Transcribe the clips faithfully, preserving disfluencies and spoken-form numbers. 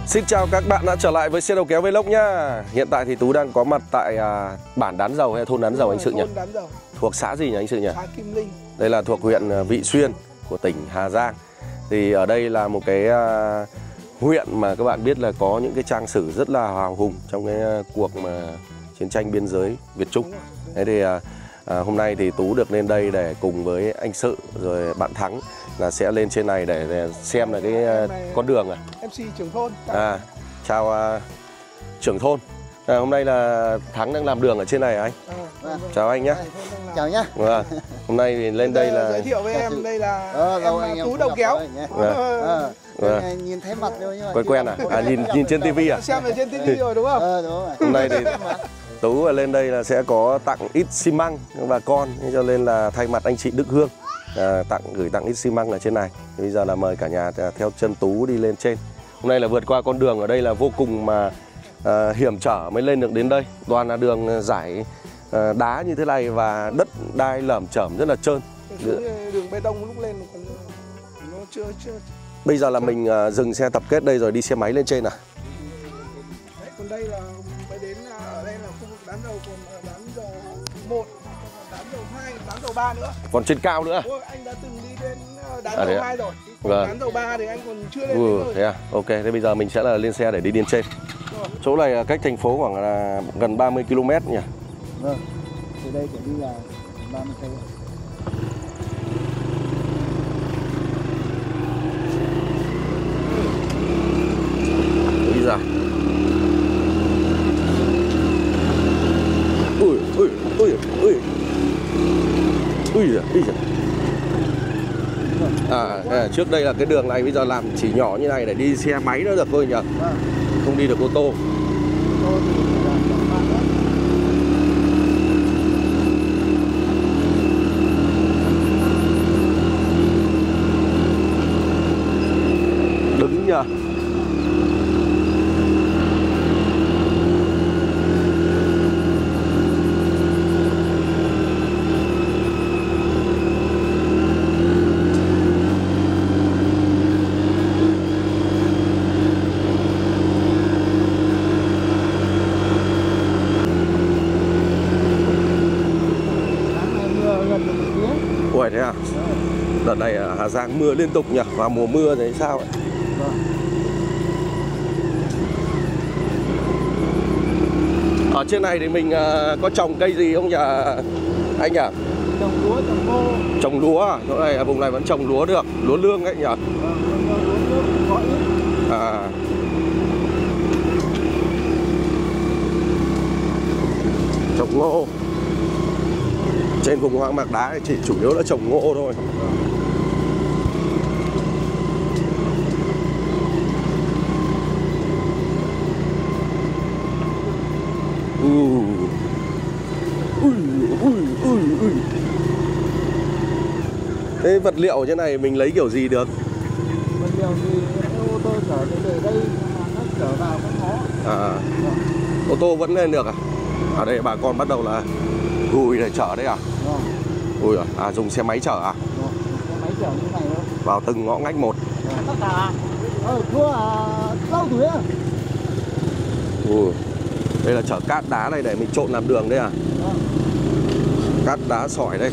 Xin chào các bạn đã trở lại với xe đầu kéo Vlog nhá. Hiện tại thì Tú đang có mặt tại à, bản Đán Dầu hay thôn Đán Dầu anh Sự nhỉ? Thôn Đán Dầu. Thuộc xã gì nhỉ anh Sự nhỉ? Xã Kim Linh. Đây là thuộc huyện Vị Xuyên của tỉnh Hà Giang. Thì ở đây là một cái à, huyện mà các bạn biết là có những cái trang sử rất là hào hùng trong cái à, cuộc mà chiến tranh biên giới Việt Trung. Thế thì à, à, hôm nay thì Tú được lên đây để cùng với anh Sự rồi bạn Thắng là sẽ lên trên này để, để xem là cái uh, con đường à. em xê trưởng thôn. À, chào uh, trưởng thôn. À, hôm nay là Thắng đang làm đường ở trên này à anh? À, vâng. Chào anh nhé. Chào nhé. Vâng. Hôm nay thì lên đây là giới thiệu với em đây là ờ, em, em Tú đầu kéo. Vâng. À, vâng. Nhìn thấy mặt rồi nhưng mà quen quen à? À nhìn nhìn trên tivi à? Xem ở trên tivi rồi đúng không? Ờ, đúng rồi. Hôm nay thì Tú lên đây là sẽ có tặng ít xi măng cho bà con, cho nên là thay mặt anh chị Đức Hương à, tặng gửi tặng ít xi măng ở trên này. Thì bây giờ là mời cả nhà theo chân Tú đi lên trên. Hôm nay là vượt qua con đường ở đây là vô cùng mà à, hiểm trở mới lên được đến đây. Toàn là đường giải à, đá như thế này và đất đai lởm chởm rất là trơn. Đường bê tông lúc lên còn nó chưa chưa. Bây giờ là mình à, dừng xe tập kết đây rồi đi xe máy lên trên à? Đấy, còn đây là mới đến ở đây là khu vực Đán Dầu, còn Đán Dầu một, Đán Dầu hai, Đán Dầu ba nữa. Còn trên cao nữa. Ôi, anh đã từng đi đến Đán à, Dầu hai rồi. Vâng. Đán Dầu ba thì anh còn chưa lên. Ừ, thế à? Ok, thế bây giờ mình sẽ là lên xe để đi lên trên. Rồi. Chỗ này cách thành phố khoảng là gần ba mươi ki lô mét nhỉ? Vâng. Từ đây trở đi là ba mươi cây. Đi ra. Ui, ui, ui, ui. Ui giời, ui giời. À, à, trước đây là cái đường này bây giờ làm chỉ nhỏ như này để đi xe máy nữa được thôi nhỉ? Không đi được ô tô. Đứng nhỉ? Ủa thế à? Đợt này ở Hà Giang mưa liên tục nhỉ? Vào mùa mưa thì sao ấy? Ở trên này thì mình uh, có trồng cây gì không nhỉ anh nhỉ? Trồng lúa, trồng ngô. Trồng lúa à? Chỗ này vùng này vẫn trồng lúa được, lúa lương ấy nhỉ? À. Trồng ngô. Trên vùng hoang mạc đá chỉ chủ yếu là trồng ngô thôi. Ui, ui, ui, ui, ui. Thế vật liệu trên này mình lấy kiểu gì được? Vật liệu thì ô tô chở từ đây mà nó chở vào cũng khó. À, ô tô vẫn lên được à? Ở đây bà con bắt đầu là gùi để chở đấy à? Vâng. Ui à, à dùng xe máy chở à? Vâng. Xe máy chở như này thôi. Vào từng ngõ ngách một. Tất cả. Ờ, thua à, lâu tuổi à? Ui, đây là chở cát đá này để mình trộn làm đường đấy à? Vâng. Cát đá sỏi đây.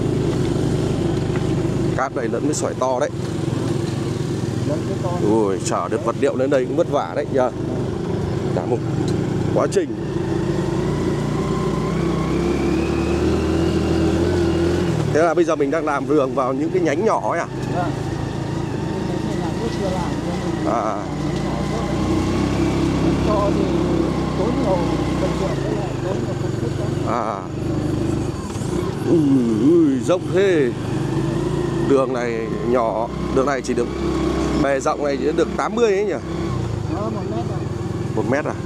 Cát này lẫn với sỏi to đấy. Ui, chở được vật liệu lên đây cũng vất vả đấy nhờ. Cả một quá trình. Thế là bây giờ mình đang làm đường vào những cái nhánh nhỏ ấy à? Vâng. À. Cho thì tốn nhiều vật liệu với lại tốn nhiều công sức lắm. À. Ui, ui, dốc thế. Đường này nhỏ, đường này chỉ được bề rộng này chỉ được tám mươi ấy nhỉ? Đó, một mét à? Một mét à?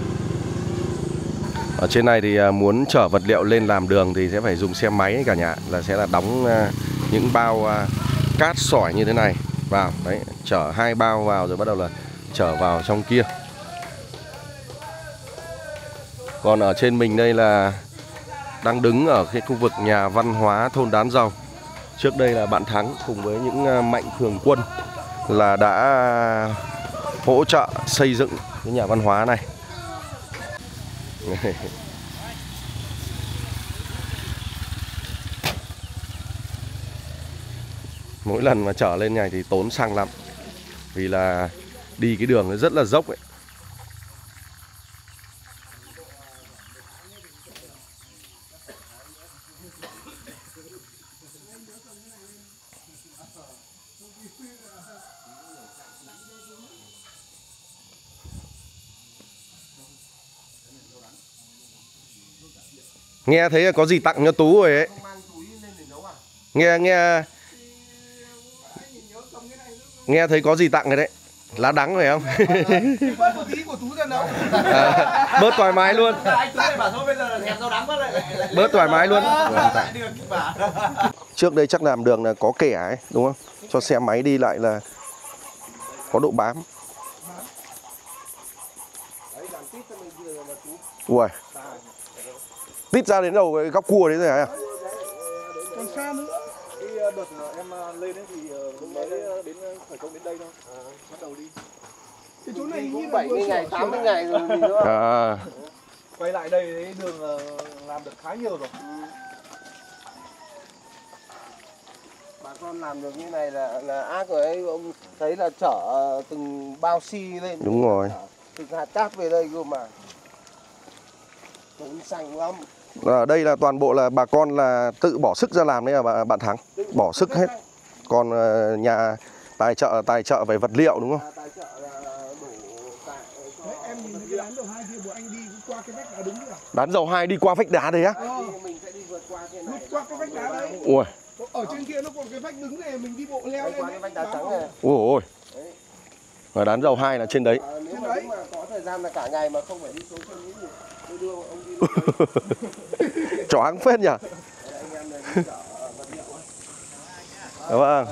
Ở trên này thì muốn chở vật liệu lên làm đường thì sẽ phải dùng xe máy cả nhà, là sẽ là đóng những bao cát sỏi như thế này vào đấy, chở hai bao vào rồi bắt đầu là chở vào trong kia. Còn ở trên mình đây là đang đứng ở cái khu vực nhà văn hóa thôn Đán Dầu. Trước đây là bạn Thắng cùng với những mạnh thường quân là đã hỗ trợ xây dựng cái nhà văn hóa này. Mỗi lần mà trở lên này thì tốn xăng lắm, vì là đi cái đường nó rất là dốc ấy. Nghe thấy có gì tặng cho Tú rồi ấy. Nghe nghe Nghe thấy có gì tặng rồi đấy. Lá đắng phải không? Bớt một tí của Tú ra nấu. À, bớt thoải mái luôn. Bớt thoải mái luôn. Trước đây chắc làm đường là có kẻ ấy, đúng không? Cho xe máy đi lại là có độ bám. Ui, tít ra đến đầu cái góc cua đấy rồi hả? Còn xa nữa. Cái đợt em lên ấy thì mới đến khởi công đến đây thôi. À, bắt đầu đi. Cái chỗ này như là bảy mươi ngày, tám mươi ngày rồi gì nữa. À. Quay lại đây đấy, đường làm được khá nhiều rồi. Bà con làm được như này là là ác rồi ấy, ông thấy là chở từng bao xi lên. Đúng rồi. Từng hạt cát về đây cơ mà. Tốn xanh lắm. Ở đây là toàn bộ là bà con là tự bỏ sức ra làm đấy à bạn Thắng? Bỏ sức hết. Còn nhà tài trợ tài trợ về vật liệu đúng không? Tài trợ là đổ tại cho... Đấy, em nhìn cái đán dầu hai kia của anh đi qua cái vách đá đúng chưa? Đán dầu hai đi qua vách đá đấy á? Ờ. Mình sẽ đi vượt qua cái này. Vượt qua cái vách đá đấy. Ui. Ở trên kia nó còn cái vách đứng này, mình đi bộ leo lên. Qua cái vách đá trắng này. Ui ôi. Ở đán dầu hai là trên đấy. À, nếu mà đúng mà có thời gian là cả ngày mà không phải đi xuống chân những gì. Tôi đưa ông đi. Choáng phết nhỉ? Anh em này đi chở vật liệu ấy. Đúng không?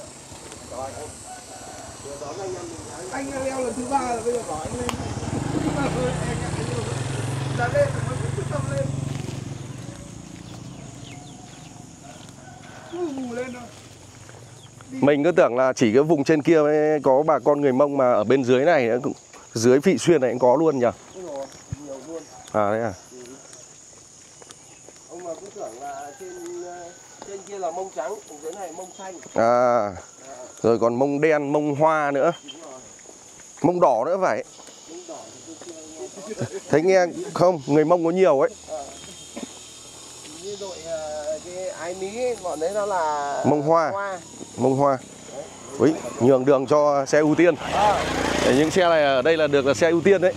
Anh leo lần thứ ba là bây giờ bảo anh lên. Ra lên thì mới quyết tâm lên. Cứ vù lên thôi. Mình cứ tưởng là chỉ cái vùng trên kia mới có bà con người Mông, mà ở bên dưới này, dưới Vị Xuyên này cũng có luôn nhỉ? Nhiều luôn. À đấy à? Ông mà cứ tưởng là trên trên kia là mông trắng, dưới này mông xanh. À, rồi còn mông đen, mông hoa nữa. Mông đỏ nữa phải. Thấy nghe không, người Mông có nhiều ấy. Như đội cái ái Mỹ ấy, bọn đấy nó là mông hoa. hoa. Mông hoa. Úi, nhường đường cho xe ưu tiên. À. Những xe này ở đây là được là xe ưu tiên đấy.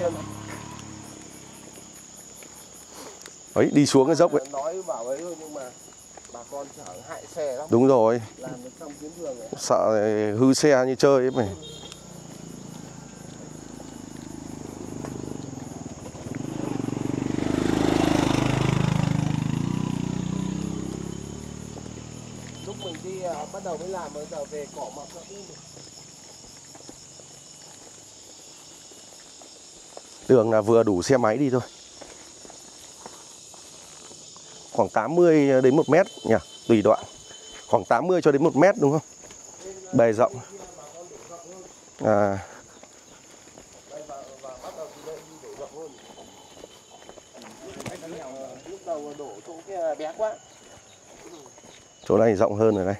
Ấy, đi xuống cái dốc ấy. Nói bảo ấy thôi nhưng mà bà con chở hại xe lắm. Đúng rồi. Làm được trong tuyến đường này. Sợ hư xe như chơi ấy mày. Lúc mình đi uh, bắt đầu mới làm, bây giờ về cỏ mọc ra cũng được. Đường là vừa đủ xe máy đi thôi. Khoảng tám mươi đến một mét nhỉ, tùy đoạn. Khoảng tám mươi cho đến một mét đúng không? Bề rộng. À. Lúc đầu đổ chỗ kia bé quá. Chỗ này rộng hơn rồi đây.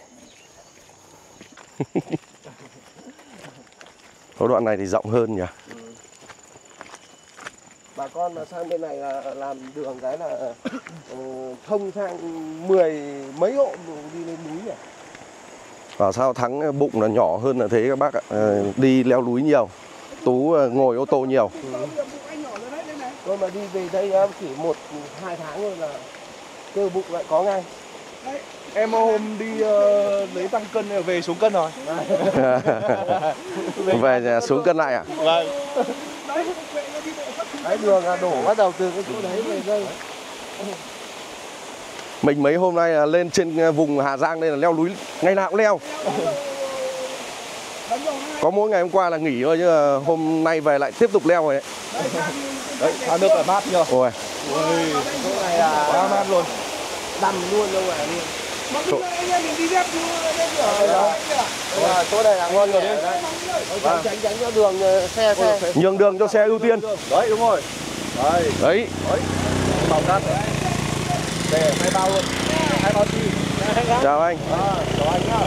Có đoạn này thì rộng hơn nhỉ. Bà con mà sang bên này là làm đường cái là uh, thông sang mười mấy hộ đi lên núi nhỉ. Bảo sao Thắng bụng là nhỏ hơn là thế các bác ạ. À, đi leo núi nhiều. Tú ngồi ô tô nhiều. Tôi mà đi về đây chỉ một hai tháng thôi là cơ bụng lại có ngay. Đấy, em hôm đi uh, lấy tăng cân về xuống cân rồi. Về nhà xuống cân lại à? Vâng. Đấy, đường là đổ bắt đầu từ cái chỗ đấy về đây. Mình mấy hôm nay lên trên vùng Hà Giang đây là leo núi, ngày nào cũng leo. Có mỗi ngày hôm qua là nghỉ thôi, chứ hôm nay về lại tiếp tục leo rồi đấy. Đấy, thả nước là mát nhờ. Ôi. Chỗ này là quá mát luôn. đầm luôn đâu mà luôn. Mà cứ anh em mình đi dép chứ đây Ờ, chỗ này là ngon rồi đấy. Vâng. Tránh tránh cho đường xe xe. Nhường đường cho xe ưu tiên. Đấy đúng rồi. Đấy. Đấy. Đấy. Bao cát. Để hai bao luôn. Hai bao chi. Chào anh. À, chào anh nhá.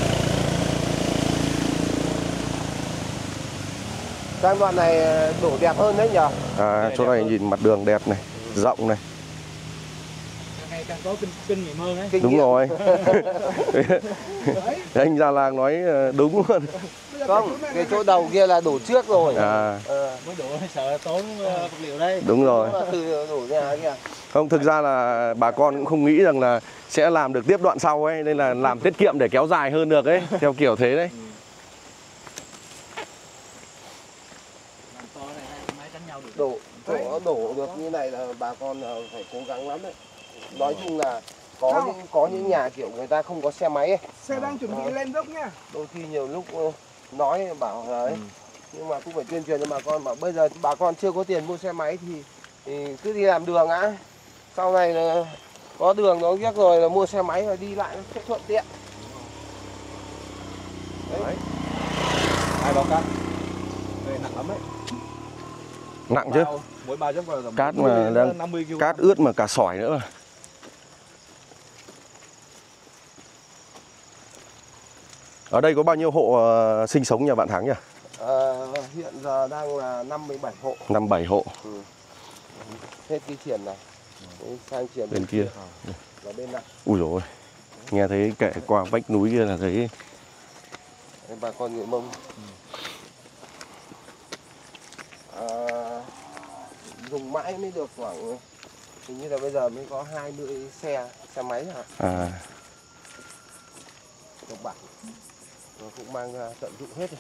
Sang đoạn này đổ đẹp hơn đấy nhỉ? À, chỗ này nhìn mặt đường đẹp này, rộng này. Ngày càng có kinh, kinh nghiệm hơn đấy. Kinh Đúng nghiệm. rồi. Anh già làng nói đúng luôn. Không, cái chỗ đầu kia là đổ trước rồi. À. Ờ. Mới đổ sợ tốn vật liệu đây. Đúng rồi. Từ đổ ra kìa. Không, thực ra là bà con cũng không nghĩ rằng là sẽ làm được tiếp đoạn sau ấy, nên là làm tiết kiệm để kéo dài hơn được ấy, theo kiểu thế đấy. Đổ chỗ đổ được như này là bà con phải cố gắng lắm đấy. Nói chung là có những có những nhà kiểu người ta không có xe máy ấy. Xe đang chuẩn bị lên dốc nhá. Đôi khi nhiều lúc nói bảo là ấy, nhưng mà cũng phải tuyên truyền cho bà con, bảo bây giờ bà con chưa có tiền mua xe máy thì, thì cứ đi làm đường á. Sau này là có đường nó ghét rồi là mua xe máy và đi lại nó sẽ thuận tiện. Đấy. Hai bao cát. Đây nặng lắm đấy. Nặng chứ. Mỗi bao chắc vào Cát mà đang năm mươi ki lô gam. cát ướt mà cả sỏi nữa mà. Ở đây có bao nhiêu hộ uh, sinh sống nhà bạn Thắng nhỉ? À, hiện giờ đang là năm mươi bảy hộ. năm bảy hộ. Ừ. Hết cái triển này. Đấy, sang triển Bên kia. là bên này. Ui dồi ôi. Nghe thấy kể qua vách núi kia là thấy. Đấy, bà con người Mông. À, dùng mãi mới được khoảng, hình như là bây giờ mới có hai mươi xe xe máy hả? À. Độc bản nó cũng mang ra tận dụng hết rồi.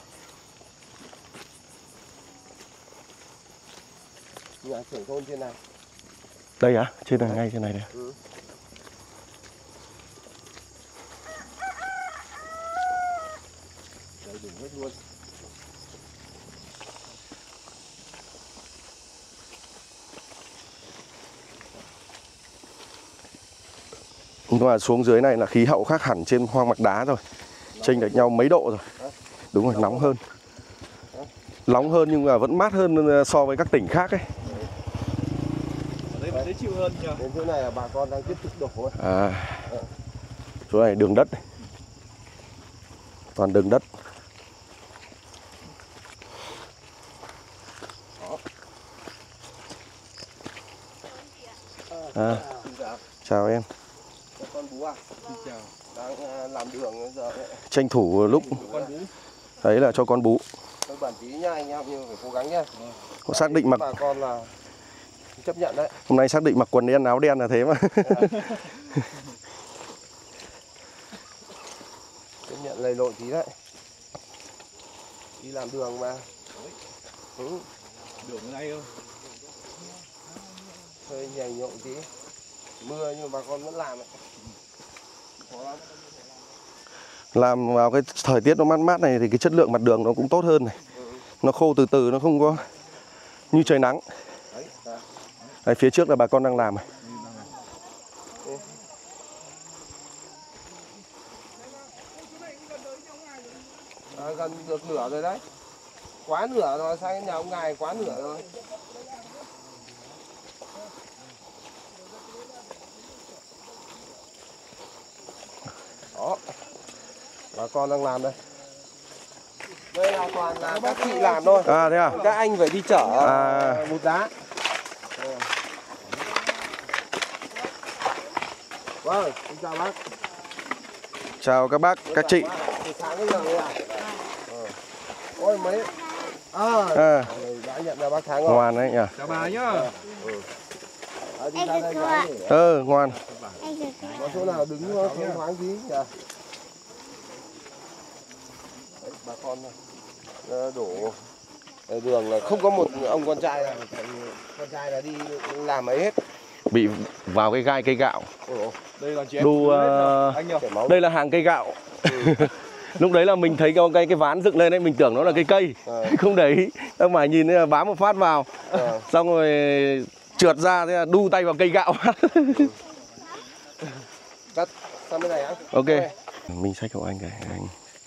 Nhà trưởng thôn trên này. Đây á? Trên này, ngay trên này đây. Ừ. Đây dùng hết luôn. Nhưng mà xuống dưới này là khí hậu khác hẳn trên hoang mạc đá rồi. Chênh lệch nhau mấy độ rồi. Đúng rồi, nóng hơn. Nóng hơn nhưng mà vẫn mát hơn so với các tỉnh khác ấy. Ở đây phải dễ chịu hơn nhỉ. Đến chỗ này là bà con đang tiếp tục đổ. À. Chỗ này đường đất. Toàn đường đất. À. Chào em. Con Bú à? Chào. Đang làm đường giờ đấy. Tranh thủ lúc Con Bú. đấy là cho con bú. Các bạn tí nha anh em, nhưng phải cố gắng nhá. Có xác định mặc bà con là chấp nhận đấy. hôm nay xác định mặc quần đen áo đen là thế mà. Chấp nhận lầy lội tí đấy. Đi làm đường mà. Ừ. Đường ngay không? Hơi nhảy nhộn tí. Mưa nhưng mà bà con vẫn làm ấy. Khó lắm. Làm vào cái thời tiết nó mát mát này thì cái chất lượng mặt đường nó cũng tốt hơn này. Ừ. Nó khô từ từ, nó không có như trời nắng. Đấy, à. Đấy, phía trước là bà con đang làm này. Ừ. À, gần được nửa rồi đấy. Quá nửa rồi, sang cái nhà ông Ngài quá nửa rồi. Đó. Bà con đang làm đây. Đây là toàn là các chị làm thôi. À thế à? Các anh phải đi chở À. một giá. Vâng, xin chào bác. Chào các bác, các chị. Từ sáng đến giờ đây à? Ờ. Ôi mấy. À, À, đã nhận ra bác Thắng rồi. ngoan đấy nhỉ. Chào bà nhá. Ừ. À, đi ra đây gái để Ờ, ngoan. có chỗ nào đứng thoáng thoáng tí nhỉ? Đấy, bà con này. Đổ đường là không có một ông con trai nào, con trai là đi làm ấy hết. Bị vào cái gai cây gạo. Ủa, Đây là chị em. Đu phụ nữ hết uh, rồi. Anh nhỉ? chảy máu. đây là hàng cây gạo. Lúc đấy là mình thấy cái cái ván dựng lên đấy, mình tưởng nó là cây cây. Ờ. Không để ý. Xong mà nhìn là bám một phát vào. Ờ. Xong rồi trượt ra thế là đu tay vào cây gạo. Cắt sang bên này á. Ok. Mình xách hộ anh cái anh.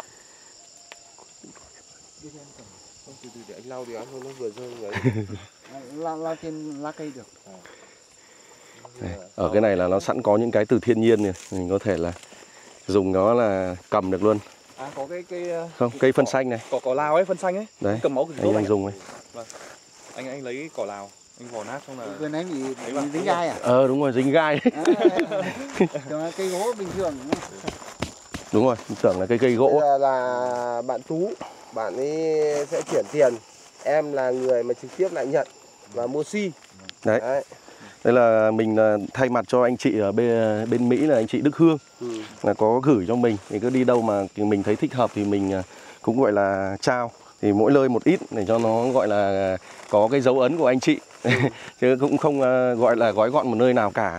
Từ từ để anh lau đi anh, nó vừa rơi người. Lao, lao trên lá cây được. Đây, ở cái này là nó sẵn có những cái từ thiên nhiên này, mình có thể là dùng nó là cầm được luôn. À có cái cây Không, cây phân xanh này. cỏ cỏ lào ấy, phân xanh ấy. Đấy. Cầm máu cực Anh tốt đang anh. dùng này. Vâng. Anh anh lấy cỏ lào, anh vò nát xong là Bên ấy bị, bị vào. dính gai à? Ờ đúng rồi, dính gai. À, à, cây gỗ bình thường. Đúng rồi, mình tưởng là cây cây Bây gỗ. giờ là bạn Tú, bạn ấy sẽ chuyển tiền. Em là người mà trực tiếp lại nhận và mua xi. Đấy. Đấy. Đây là mình thay mặt cho anh chị ở bên, bên Mỹ là anh chị Đức Hương. Ừ. Là có gửi cho mình, thì cứ đi đâu mà mình thấy thích hợp thì mình cũng gọi là trao. Thì mỗi nơi một ít để cho nó gọi là có cái dấu ấn của anh chị. Ừ. Chứ cũng không gọi là gói gọn một nơi nào cả.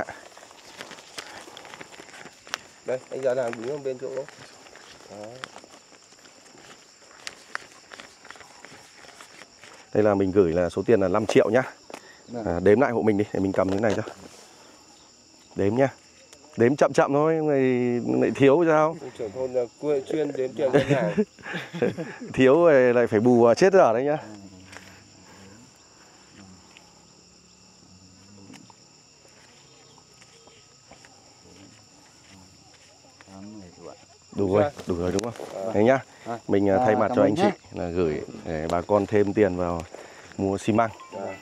Đây, anh giờ làm đứng ở bên chỗ. Đó. Đây là mình gửi là số tiền là năm triệu nhá. À, đếm lại hộ mình đi, để mình cầm cái này cho. Đếm nhá. Đếm chậm chậm thôi, này lại thiếu sao? Trưởng thôn là chuyên đếm tiền ngân hàng. Thiếu rồi lại phải bù chết dở đấy nhá. Đủ rồi, đủ rồi đúng không? À. Thế nhá. Mình thay mặt cho anh chị là gửi để bà con thêm tiền vào mua xi măng. À.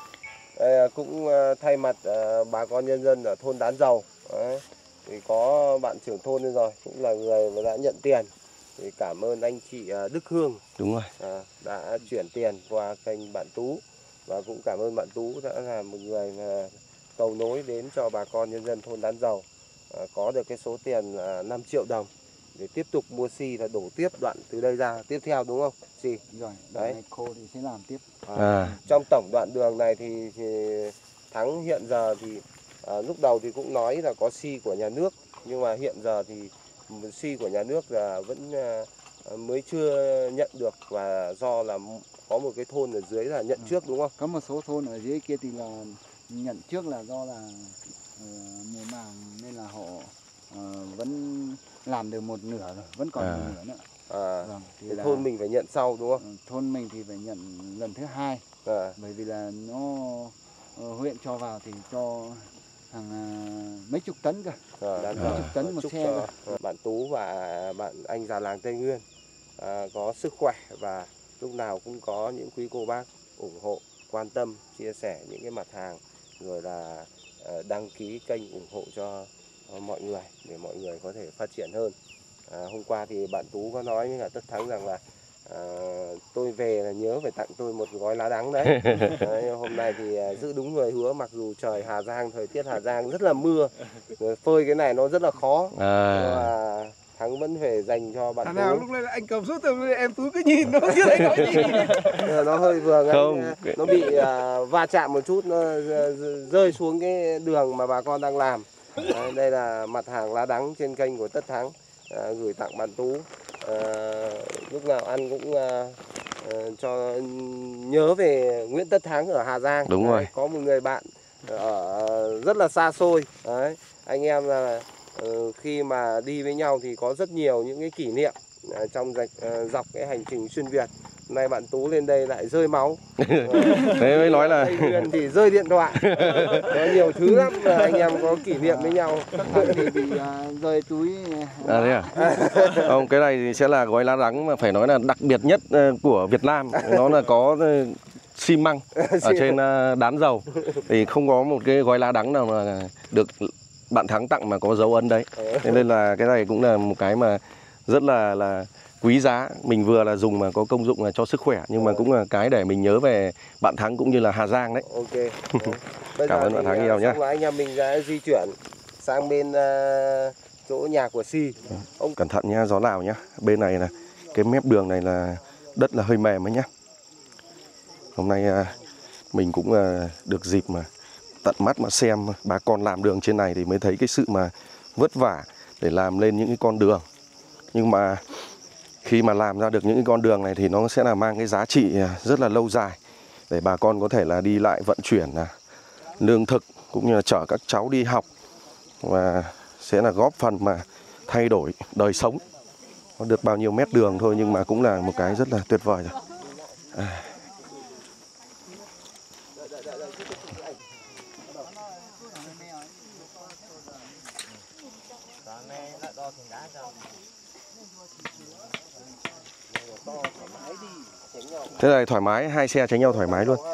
Đây, cũng thay mặt bà con nhân dân ở thôn Đán Dầu. Đấy. Thì có bạn trưởng thôn lên rồi, cũng là người mà đã nhận tiền. Thì cảm ơn anh chị Đức Hương. Đúng rồi. À, đã chuyển tiền qua kênh bạn Tú. Và cũng cảm ơn bạn Tú đã là một người mà cầu nối đến cho bà con nhân dân thôn Đán Dầu. À, có được cái số tiền là năm triệu đồng để tiếp tục mua xi là đổ tiếp đoạn từ đây ra tiếp theo đúng không? Xi. Rồi, đấy. Này khô thì sẽ làm tiếp. À, à. Trong tổng đoạn đường này thì, thì Thắng hiện giờ thì à, lúc đầu thì cũng nói là có xi của nhà nước, nhưng mà hiện giờ thì xi của nhà nước là vẫn à, mới chưa nhận được, và do là có một cái thôn ở dưới là nhận trước đúng không? Có một số thôn ở dưới kia thì là nhận trước là do là uh, mùa màng nên là họ uh, vẫn làm được một nửa rồi, vẫn còn à. một nửa nữa. À, vâng, thì thì là, thôn mình phải nhận sau đúng không? Thôn mình thì phải nhận lần thứ hai, à. bởi vì là nó uh, huyện cho vào thì cho hàng uh, mấy chục tấn cơ, à. mấy chục tấn một Chúc xe cho cơ. bạn Tú và bạn anh già làng Tây Nguyên à, có sức khỏe và lúc nào cũng có những quý cô bác ủng hộ, quan tâm, chia sẻ những cái mặt hàng, rồi là uh, đăng ký kênh ủng hộ cho uh, mọi người để mọi người có thể phát triển hơn. À, hôm qua thì bạn Tú có nói với cả Tất Thắng rằng là à, tôi về là nhớ phải tặng tôi một gói lá đắng đấy. Đấy, hôm nay thì à, giữ đúng lời hứa, mặc dù trời Hà Giang, thời tiết Hà Giang rất là mưa, rồi phơi cái này nó rất là khó, à. nhưng mà Thắng vẫn phải dành cho bạn Thằng Tú. nào lúc này là anh cầm số tiền em Tú cứ nhìn nó chưa thấy nói gì. Nó hơi vừa Không. ngay, nó bị à, va chạm một chút, nó rơi xuống cái đường mà bà con đang làm. Đấy, đây là mặt hàng lá đắng trên kênh của Tất Thắng. À, gửi tặng bạn Tú, à, lúc nào ăn cũng à, à, cho nhớ về Nguyễn Tất Thắng ở Hà Giang. Đúng đấy, rồi. có một người bạn ở rất là xa xôi. Đấy, anh em là uh, khi mà đi với nhau thì có rất nhiều những cái kỷ niệm uh, trong dọc, uh, dọc cái hành trình xuyên Việt. Nay bạn Tú lên đây lại rơi máu. Thế mới nói là Tây Nguyên thì rơi điện thoại. Có nhiều thứ lắm mà anh em có kỷ niệm với nhau. Tất cả thì bị uh, rơi túi. À thế à? Không, cái này thì sẽ là gói lá đắng mà phải nói là đặc biệt nhất của Việt Nam. Nó là có xi măng ở trên Đán Dầu. Thì không có một cái gói lá đắng nào mà được bạn Thắng tặng mà có dấu ấn đấy. Thế nên là cái này cũng là một cái mà rất là là quý giá. Mình vừa là dùng mà có công dụng là cho sức khỏe, nhưng mà cũng là cái để mình nhớ về bạn Thắng cũng như là Hà Giang đấy. Ok. Bây Cảm ơn bạn Thắng nhiều nhé. Anh em mình đã di chuyển sang bên uh, chỗ nhà của Si. Ông cẩn thận nhá, gió Lào nhá. Bên này là cái mép đường này là đất là hơi mềm ấy nhá. Hôm nay uh, mình cũng uh, được dịp mà tận mắt mà xem bà con làm đường trên này thì mới thấy cái sự mà vất vả để làm lên những cái con đường. Nhưng mà khi mà làm ra được những cái con đường này thì nó sẽ là mang cái giá trị rất là lâu dài để bà con có thể là đi lại vận chuyển là lương thực cũng như là chở các cháu đi học, và sẽ là góp phần mà thay đổi đời sống. Nó được bao nhiêu mét đường thôi nhưng mà cũng là một cái rất là tuyệt vời rồi. À. Thế này thoải mái, hai xe tránh nhau thoải mái luôn.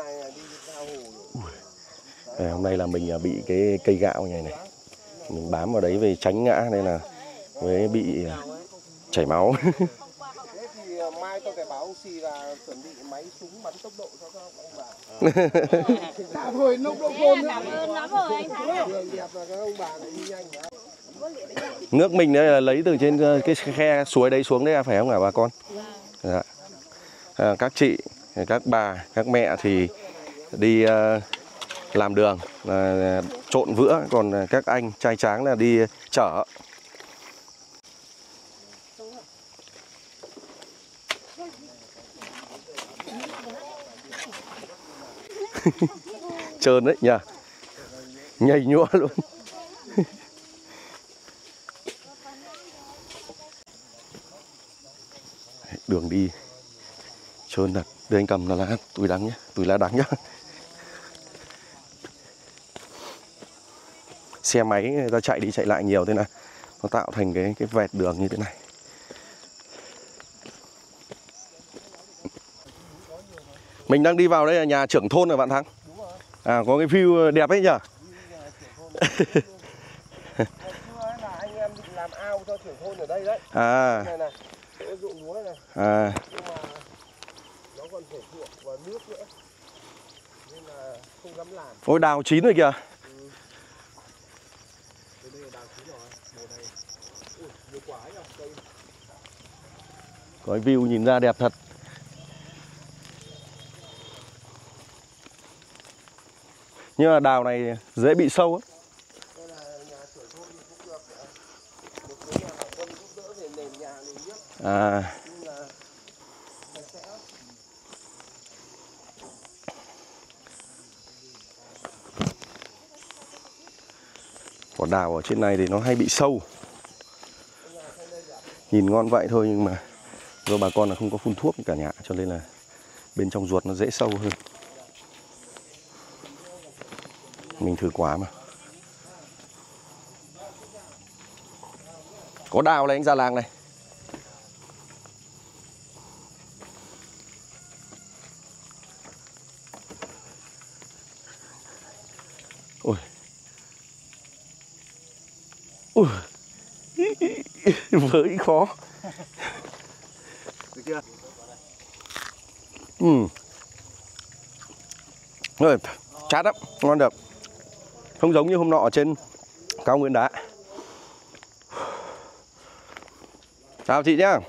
À, hôm nay là mình bị cái cây gạo này này, mình bám vào đấy về tránh ngã nên là với bị chảy máu. Thế thì mai tôi phải báo ông xì là chuẩn bị máy súng bắn tốc độ cho các ông bà. Dạ thôi, nông độ cồn. Cảm ơn lắm rồi anh Thái. Đường đẹp là các ông bà lại đi nhanh quá. Nước mình đây là lấy từ trên cái khe suối đấy xuống đấy phải không hả bà con? Dạ. À, các chị, các bà, các mẹ thì đi uh, làm đường, uh, trộn vữa, còn các anh trai tráng là đi chở. Trơn đấy nhỉ, nhảy nhúa luôn. Đường đi trơn thật. Đây anh cầm là lá túi đắng nhé, túi lá đắng nhá. Xe máy người ta chạy đi chạy lại nhiều thế này, nó tạo thành cái cái vẹt đường như thế này. Mình đang đi vào đây là nhà trưởng thôn rồi bạn Thắng. À, có cái view đẹp ấy nhỉ. Anh em định làm ao cho trưởng thôn ở đây đấy. À. Này này, chỗ ruộng lúa này. À. Nhưng mà nó còn phải ruộng và nước nữa, nên là không dám làm. Ôi đào chín rồi kìa. Ừ. Đây là đào chín rồi, mùa này. Ui, nhiều quả ấy à, cây. Có cái view nhìn ra đẹp thật. Nhưng mà đào này dễ bị sâu á. Đây là nhà trưởng thôn thì cũng được. Một số nhà hảo tâm giúp đỡ về nền nhà, nền nước. À. Nhưng là sạch sẽ. Quả đào ở trên này thì nó hay bị sâu. Nhìn ngon vậy thôi nhưng mà do bà con là không có phun thuốc cả nhà cho nên là bên trong ruột nó dễ sâu hơn. Mình thử quả mà. Có đào này anh già làng này. Ôi. Ui. Với khó. Được chưa? Ừ. Rồi, chát lắm, ngon được. Không giống như hôm nọ ở trên cao nguyên đá. Chào chị nhá.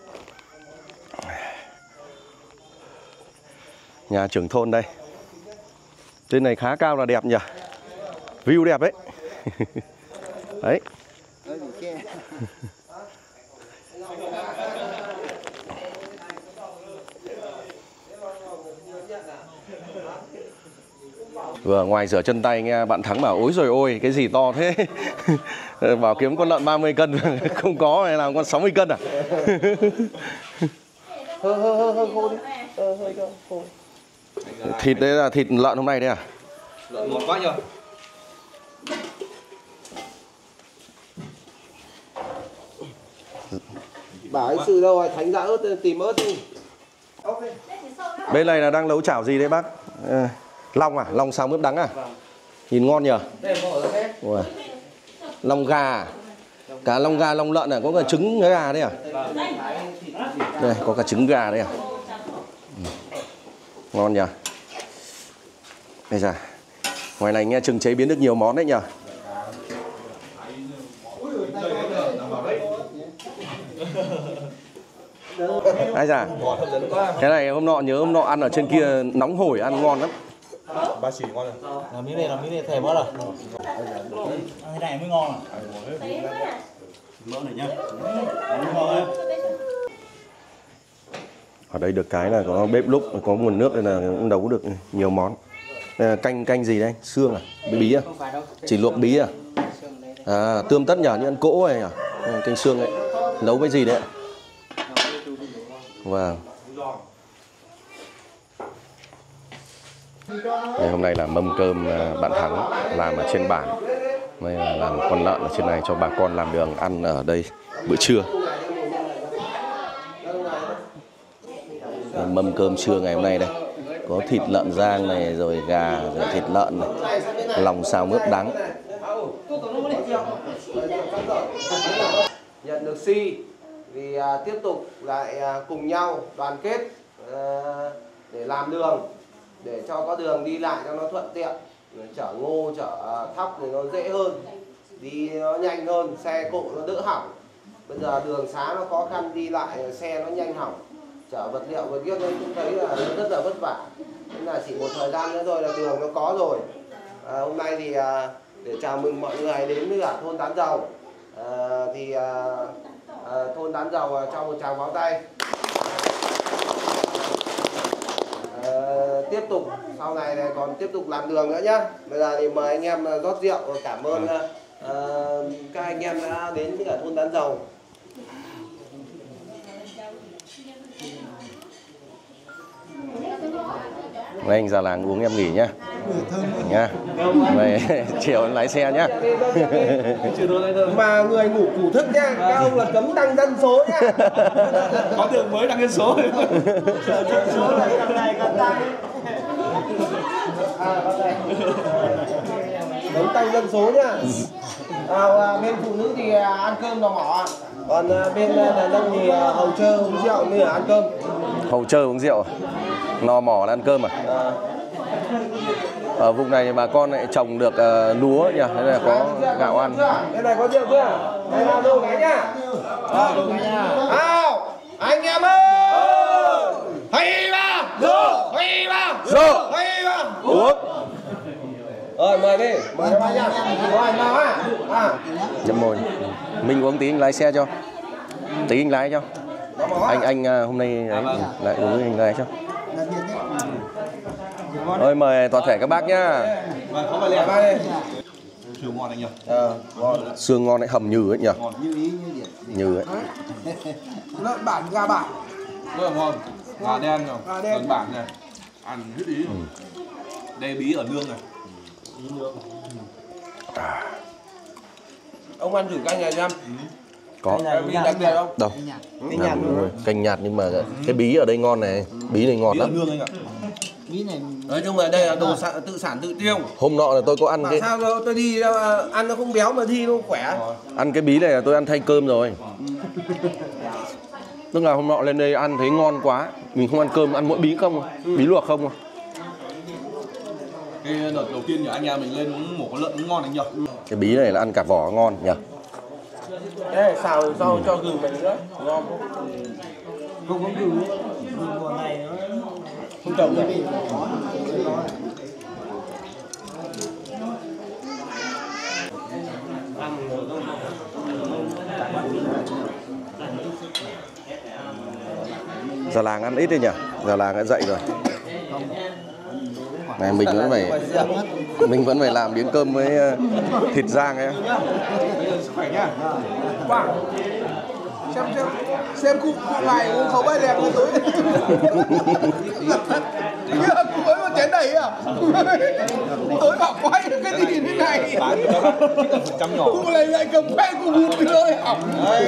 Nhà trưởng thôn đây. Trên này khá cao là đẹp nhỉ. View đẹp đấy. Đấy. Vừa ngoài rửa chân tay nghe bạn Thắng bảo ối rồi ôi cái gì to thế. Bảo kiếm con lợn ba mươi cân không có hay làm con sáu mươi cân à. Hơi hơi hơi hơi khô đi. Ờ hơi khô. Thịt đấy là thịt lợn hôm nay đấy à? Lợn ngon quá nhờ. Bảo anh sự đâu rồi, Thánh ra ớt tìm ớt đi. Bên này là đang nấu chảo gì đấy bác? À, long à? Long xào mướp đắng à? Nhìn ngon nhờ. Ủa. Long gà à? Cả long gà, long lợn à? Có cả trứng gà đấy à? Đây, có cả trứng gà đấy à? Ừ. Ngon nhờ. Đây ra. Ngoài này nghe chừng chế biến được nhiều món đấy nhờ. Ai da, cái này hôm nọ nhớ hôm nọ ăn ở trên kia nóng hổi ăn ngon lắm. Ba chỉ ngon rồi. Làm miếng này làm miếng này thèm quá rồi. Ăn cái này mới ngon à. Mỡ này nhá. Ở đây được cái là có bếp lúc, có nguồn nước nên là cũng nấu được nhiều món. Đây là canh canh gì đây? Xương à? Bí bí à? Chỉ luộc bí à? À, tươm tất nhở, như ăn cỗ này à? canh xương ấy. Nấu với gì đấy? Vâng. Ngày hôm nay là mâm cơm bạn Thắng làm ở trên bản. Đây là làm con lợn ở trên này cho bà con làm đường ăn ở đây bữa trưa. Mâm cơm trưa ngày hôm nay đây có thịt lợn rang này, rồi gà, rồi thịt lợn này, lòng xào mướp đắng. Nhận được xi thì à, tiếp tục lại à, cùng nhau đoàn kết à, để làm đường, để cho có đường đi lại cho nó thuận tiện, chở ngô chở thóc thì nó dễ hơn, đi nó nhanh hơn, xe cộ nó đỡ hỏng. Bây giờ đường xá nó khó khăn đi lại, xe nó nhanh hỏng, chở vật liệu vật kiếp đấy cũng thấy là nó rất là vất vả. Nên là chỉ một thời gian nữa rồi là đường nó có rồi. À, hôm nay thì à, để chào mừng mọi người đến với cả thôn Tán Dầu, à, thì à, à, thôn Tán Dầu à, cho một tràng pháo tay. À, tiếp tục sau này này còn tiếp tục làm đường nữa nhá. Bây giờ thì mời anh em rót rượu, cảm ơn à, à, các anh em đã đến với cả thôn Tán Dầu. Đây anh già làng uống em nghỉ nhá. Nha. Vậy chiều anh lái xe nhá. Mà người ngủ ngủ thức nha, các ông là cấm tăng dân số nhá. Có đường mới tăng dân số. Cấm tăng dân số nhá. À, bên phụ nữ thì ăn cơm lò mỏ, còn bên đàn ông thì hầu trơ uống rượu mới là ăn cơm. Hầu trơ uống rượu, lò mỏ là ăn cơm à? À. Ở vùng này thì bà con lại trồng được uh, lúa nhỉ, đây là có gạo ăn. Bên này có rượu chưa? Đây là đồ cái nhá. Nào, anh em ơi! Hay vào! Rượu! Hay vào! Rượu! Hay vào! Uống. Rồi mời đi, mời các bạn nhá. Rồi nào á. À. Chấm môi. Mình uống tí anh lái xe cho. Tí anh lái cho. Anh anh uh, hôm nay đấy, lại uống anh lái cho. Ôi mời toàn thể các bác nhá. Vâng, có bài Ba đi. Chiều ngon anh nhỉ? Ờ, ngon. Xương ngon đấy, hầm nhừ ấy nhỉ? Như ý như điện. Nhừ ấy. Lợn bản, gà bản. Rất là ngon. Gà đen rồi, Gà đen. đơn bản này. Ăn hết ý. Đây bí ở nương này. Ông ăn thử canh này xem. Có. Bí đặc biệt không? Đâu? Canh nhạt. Canh nhạt nhưng mà cái bí ở đây ngon này, bí này ngọt Bí ở lắm. nương anh ạ. Bí này Nói chung là đây là đồ sản, tự sản tự tiêu. Hôm nọ là tôi có ăn Mà cái sao đâu, tôi đi đâu, ăn nó không béo mà thi nó khỏe. ăn cái bí này là tôi ăn thay cơm rồi. Tức là hôm nọ lên đây ăn thấy ngon quá, mình không ăn cơm, ăn mỗi bí không, bí luộc không. Cái đợt đầu tiên nhà anh em mình lên uống mổ con lợn cũng ngon anh nhỉ? Cái bí này là ăn cả vỏ ngon nhỉ. Đây, xào rau cho gừng mình nữa, ngon. Không có gừng ấy. Gừng mùa này nó Không trồng được. Già làng ăn ít đi nhỉ, già làng đã dậy rồi. Này mình vẫn phải mình vẫn phải làm miếng cơm với thịt rang ấy. khỏe nhá. Quảng. Xem xem xem cụ cụ này uống khẩu bay đẹp như tối. Nhớ cụ ấy mà chén đầy à? Tối bảo quay cái gì thế này? Trăm nhỏ. Cụ này lại cầm que cụ hút cái nơi hỏng.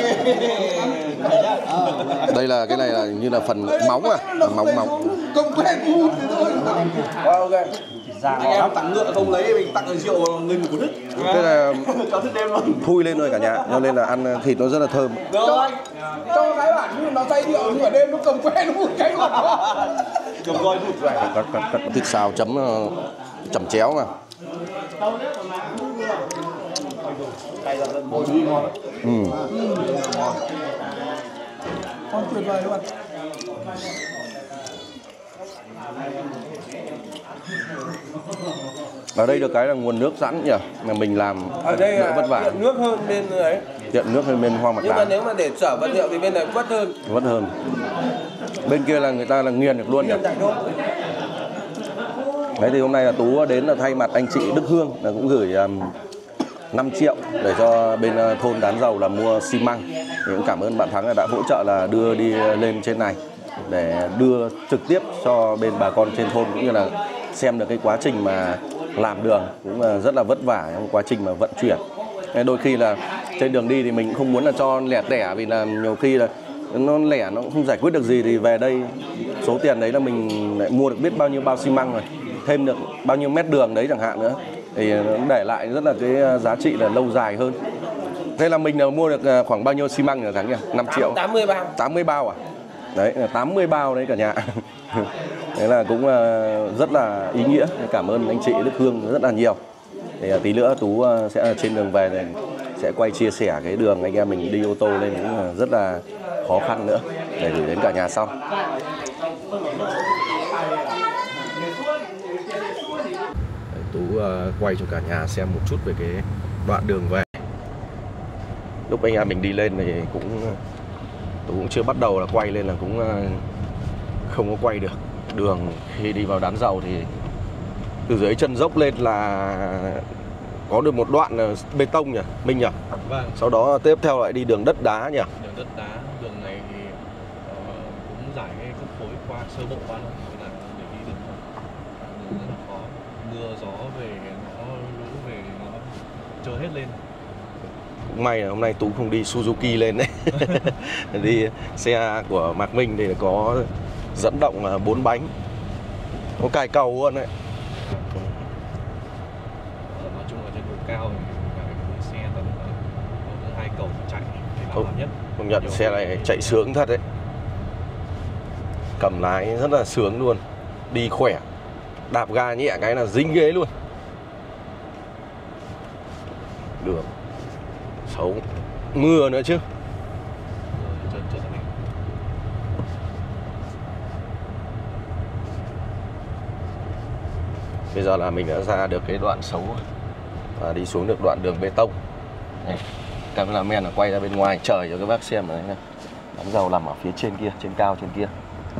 Đây là cái này là như là phần móng à, móng móng. Cầm que cụ hút cái thôi. Ok. Anh em tặng ngựa không lấy mình tặng rượu người ngủ thức. Cái là Cho thức đêm luôn. thui lên rồi cả nhà, cho nên là ăn thịt nó rất là thơm. Cho, cho cái bản như nó say rượu nhưng ở đêm nó cầm que nó hút cái ngọt quá. Cầm roi hút vậy. Cắt, cắt, cắt. Thịt xào chấm chấm chéo mà. Mồi bí ngon. Ừ. Con tuyệt vời luôn. Ở đây được cái là nguồn nước sẵn nhỉ, mà mình làm Ở đây đỡ là vất vả. tiện nước hơn bên ấy. Tiện nước hơn bên hoang mạc Nhưng mà đá, nếu mà để chở vật liệu thì bên này vất hơn. vất hơn. Bên kia là người ta là nghiền được luôn nhỉ. Hiện tại thôi. Đấy thì hôm nay là Tú đến là thay mặt anh chị Đức Hương là cũng gửi um, năm triệu để cho bên thôn Đán Dầu là mua xi măng. Thì cũng cảm ơn bạn Thắng là đã hỗ trợ là đưa đi lên trên này để đưa trực tiếp cho bên bà con trên thôn, cũng như là xem được cái quá trình mà làm đường cũng rất là vất vả trong quá trình mà vận chuyển. Đôi khi là trên đường đi thì mình cũng không muốn là cho lẻ tẻ, vì là nhiều khi là nó lẻ nó cũng không giải quyết được gì, thì về đây số tiền đấy là mình lại mua được biết bao nhiêu bao xi măng rồi, thêm được bao nhiêu mét đường đấy chẳng hạn nữa, thì nó để lại rất là cái giá trị là lâu dài hơn. Thế là mình là mua được khoảng bao nhiêu xi măng ở tháng nhỉ? năm triệu. tám mươi bao. tám mươi bao à? Đấy, tám mươi bao đấy cả nhà. Thế là cũng rất là ý nghĩa. Cảm ơn anh chị Đức Hương rất là nhiều. Thì tí nữa Tú sẽ trên đường về này sẽ quay chia sẻ cái đường anh em mình đi ô tô lên cũng rất là khó khăn nữa để gửi đến cả nhà sau. Tú quay cho cả nhà xem một chút về cái đoạn đường về. Lúc anh em mình đi lên thì cũng Tú cũng chưa bắt đầu là quay lên là cũng không có quay được. Đường khi đi vào Đán Dầu thì từ dưới chân dốc lên là có được một đoạn bê tông nhỉ, Minh nhỉ? Vâng. Sau đó tiếp theo lại đi đường đất đá nhỉ? Đường đất đá, đường này thì uh, cũng giải cái cấp phối qua sơ bộ qua thôi, là để đi được đường rất là khó. Mưa gió về nó lũ về nó trôi hết lên. Cũng may là hôm nay Tú không đi Suzuki lên đấy. Đi xe của Mạc Minh thì có dẫn động bốn bánh, có cài cầu luôn đấy. Nói chung là trên độ cao thì cái xe tầm hai cầu chạy thì là không, nhất. Công nhận xe này chạy sướng thật đấy. Cầm lái rất là sướng luôn, đi khỏe, đạp ga nhẹ cái là dính ghế luôn. Đường xấu, mưa nữa chứ. Bây giờ là mình đã ra được cái đoạn xấu và đi xuống được đoạn đường bê tông. Đây, cameraman là quay ra bên ngoài trời cho các bác xem đấy này. Đám dầu nằm ở phía trên kia, trên cao trên kia.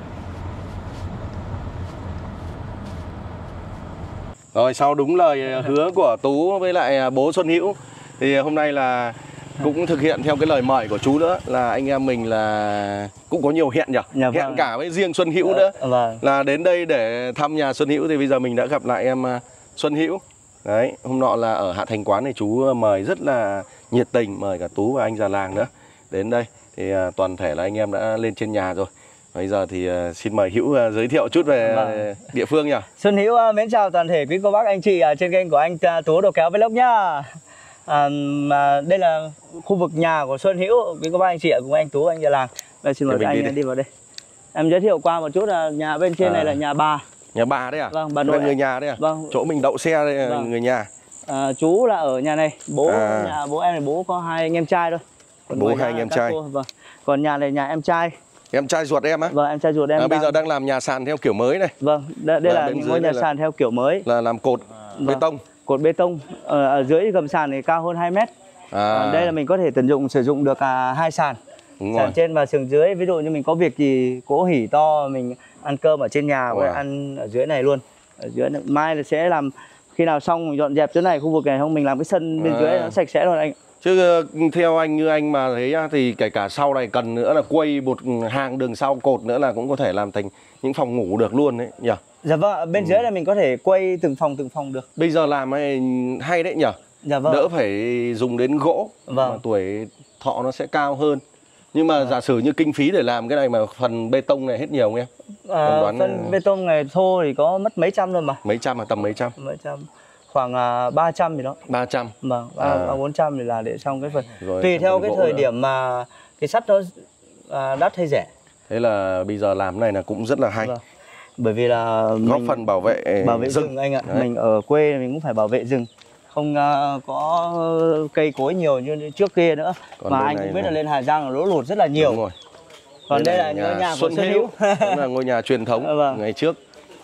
Rồi, sau đúng lời hứa của Tú với lại bố Xuân Hữu thì hôm nay là cũng thực hiện theo cái lời mời của chú nữa, là anh em mình là cũng có nhiều hẹn nhỉ? Dạ, hẹn vâng. cả với riêng Xuân Hữu nữa. Vâng. Là đến đây để thăm nhà Xuân Hữu, thì bây giờ mình đã gặp lại em Xuân Hữu. Đấy, hôm nọ là ở Hạ Thành Quán thì chú mời rất là nhiệt tình, mời cả Tú và anh già làng nữa đến đây. Thì toàn thể là anh em đã lên trên nhà rồi. Bây giờ thì xin mời Hữu giới thiệu chút về vâng. địa phương nhỉ? Xuân Hữu mến chào toàn thể quý cô bác anh chị trên kênh của anh Tú Đồ Kéo Vlog nhá. À, mà đây là khu vực nhà của Xuân Hữu, quý cô bác anh chị cùng anh Tú, anh già làng. Đây, xin mời anh đi, đi vào đây. Em giới thiệu qua một chút là nhà bên trên à. này là nhà bà. Nhà bà đấy à? Vâng, bà nội. Người nhà đấy à? Vâng. Chỗ mình đậu xe đây là vâng. người nhà. À, chú là ở nhà này, bố à. nhà bố em này bố có hai anh em trai thôi. Còn bố hai anh em trai. Cô, vâng. Còn nhà này nhà em trai. Em trai ruột em á? Vâng, em trai ruột em. À, đang... bây giờ đang làm nhà sàn theo kiểu mới này. Vâng, đây, đây là, là ngôi nhà sàn theo kiểu mới. Là làm cột vâng. bê tông. Cột bê tông ở, ở dưới gầm sàn thì cao hơn hai mét. À. À, đây là mình có thể tận dụng sử dụng được à, hai sàn. Đúng sàn rồi. Trên và sườn dưới, ví dụ như mình có việc gì cỗ hỉ to mình ăn cơm ở trên nhà và ăn ở dưới này luôn. Ở dưới này. Mai là sẽ làm khi nào xong mình dọn dẹp chỗ này, khu vực này không mình làm cái sân bên à. dưới nó sạch sẽ luôn anh. Chứ theo anh như anh mà thấy thì kể cả sau này cần nữa là quay một hàng đường sau cột nữa là cũng có thể làm thành những phòng ngủ được luôn đấy nhỉ? Dạ vâng, bên ừ. dưới là mình có thể quay từng phòng từng phòng được. Bây giờ làm hay, hay đấy nhỉ? Dạ vâng. Đỡ phải dùng đến gỗ, vâng. mà tuổi thọ nó sẽ cao hơn. Nhưng mà vâng. giả sử như kinh phí để làm cái này mà phần bê tông này hết nhiều không em? À, đoán phần là... bê tông này thô thì có mất mấy trăm luôn mà. Mấy trăm à, tầm mấy trăm? Mấy trăm. Khoảng uh, ba trăm gì đó. ba trăm. Vâng, ba bốn trăm thì là để xong cái phần. Rồi, tùy theo cái thời nữa. điểm mà cái sắt nó uh, đắt hay rẻ. Thế là bây giờ làm này là cũng rất là hay. Vâng. Bởi vì là góp mình phần bảo vệ bảo vệ rừng, rừng anh ạ. Đấy. Mình ở quê mình cũng phải bảo vệ rừng. Không uh, có cây cối nhiều như trước kia nữa. Còn mà anh cũng biết là lên Hà Giang là lũ lụt rất là nhiều. Đúng rồi. Còn đây, đây là ngôi nhà của Xuân Hữu. Đó là ngôi nhà truyền thống vâng. ngày trước.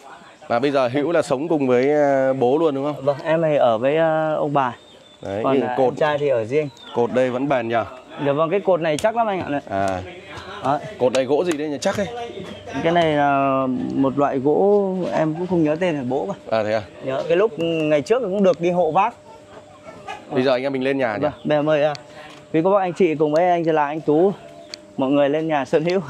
Và bây giờ Hữu là sống cùng với bố luôn đúng không? Vâng, em này ở với uh, ông bà. Đấy, còn cột em trai thì ở riêng. Cột đây vẫn bền nhỉ? Dạ vâng, cái cột này chắc lắm anh ạ. Này. À. Đó. Cột này gỗ gì đây nhỉ? Chắc đấy. Cái này là một loại gỗ em cũng không nhớ tên là bố mà. À thế à? Nhớ cái lúc ngày trước cũng được đi hộ vác. Bây giờ anh em mình lên nhà nhỉ? Vâng, bây giờ mời à. Vì có bác anh chị cùng với anh là anh Tú, mọi người lên nhà Xuân Hữu.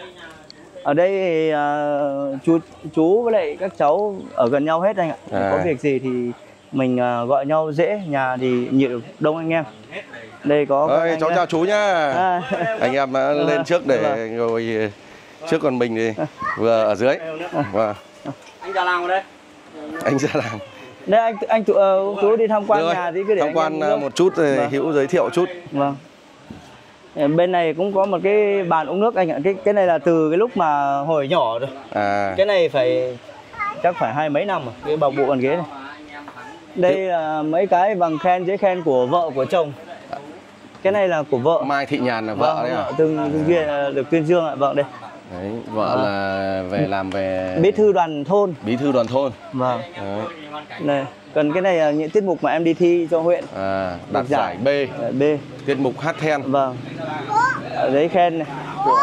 Ở đây thì uh, chú chú với lại các cháu ở gần nhau hết anh ạ. À. Có việc gì thì mình uh, gọi nhau dễ, nhà thì nhiều đông anh em. Đây có Ơi, cháu chào chú nhá. À. Anh em đã Vâng. lên trước để Vâng. ngồi trước, còn mình thì vừa ở dưới. Vâng. Anh già làng vào đây. Anh ra làng. Đây anh anh Tú, uh, Tú đi tham quan Được nhà thì cứ để tham anh quan em một chút rồi vâng. Hữu giới thiệu chút. Vâng. Bên này cũng có một cái bàn uống nước anh ạ. Cái cái này là từ cái lúc mà hồi nhỏ rồi. À. Cái này phải chắc phải hai mấy năm rồi, cái bọc bộ bàn ghế này. Đây là mấy cái bằng khen, giấy khen của vợ của chồng. Cái này là của vợ. Mai Thị Nhàn là vợ Vâng, đấy à? từng từng kia được tuyên dương ạ, vâng đây. Đấy, vợ Vâng. là về làm về Bí thư đoàn thôn. bí thư đoàn thôn. Vâng. Đấy. Này, cần cái này là những tiết mục mà em đi thi cho huyện. À, đạt Được giải B. Giải B. Tiết mục hát then. Vâng. Ở giấy khen này của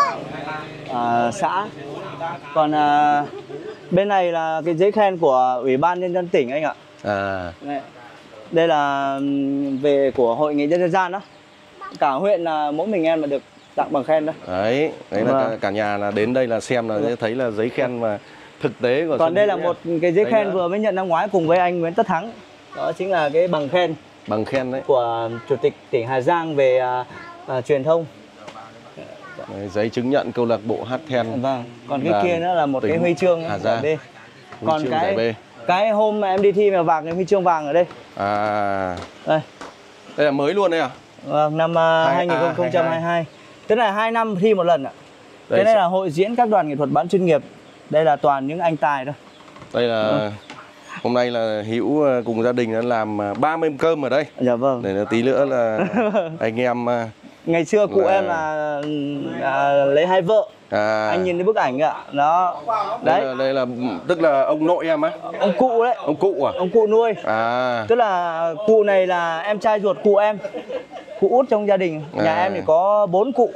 à, xã. Còn à, bên này là cái giấy khen của Ủy ban Nhân dân tỉnh anh ạ. À. Đây, đây là về của Hội Nghệ nhân dân gian đó. Cả huyện là mỗi mình em mà được tặng bằng khen đó. Đấy, đấy là Vâng. cả, cả nhà là đến đây là xem là Vâng. thấy là giấy khen mà thực tế của Còn Xuân đây Hữu là nhá. một cái giấy Đây khen nữa. vừa mới nhận năm ngoái cùng với anh Nguyễn Tất Thắng. Đó chính là cái bằng khen Bằng khen đấy. của Chủ tịch tỉnh Hà Giang về à, à, truyền thông. Đấy, giấy chứng nhận câu lạc bộ hát then. Vâng. Còn cái Và kia nữa là một cái tỉnh huy chương Hà giải Giang. B. Huy Còn chương cái giải B. cái hôm mà em đi thi mà vàng cái huy chương vàng ở đây. À. Đây. Đây là mới luôn đấy à? Vâng, năm uh, Hai- hai nghìn không trăm hai mươi hai. Tức là hai năm thi một lần ạ. Đây Cái này sẽ- là hội diễn các đoàn nghệ thuật bán chuyên nghiệp. Đây là toàn những anh tài thôi. Đây là Vâng. hôm nay là Hữu cùng gia đình đã làm ba mươi cơm ở đây. Dạ vâng. Để là tí nữa là anh em Ngày xưa cụ Là- em là, là lấy hai vợ. à, Anh nhìn thấy bức ảnh ạ. Đó. đây Đấy. là, đây là tức là ông nội em á. Ông cụ đấy. Ông cụ à? Ông cụ nuôi. À. Tức là cụ này là em trai ruột cụ em. Cụ út trong gia đình. Nhà À. em thì có bốn cụ.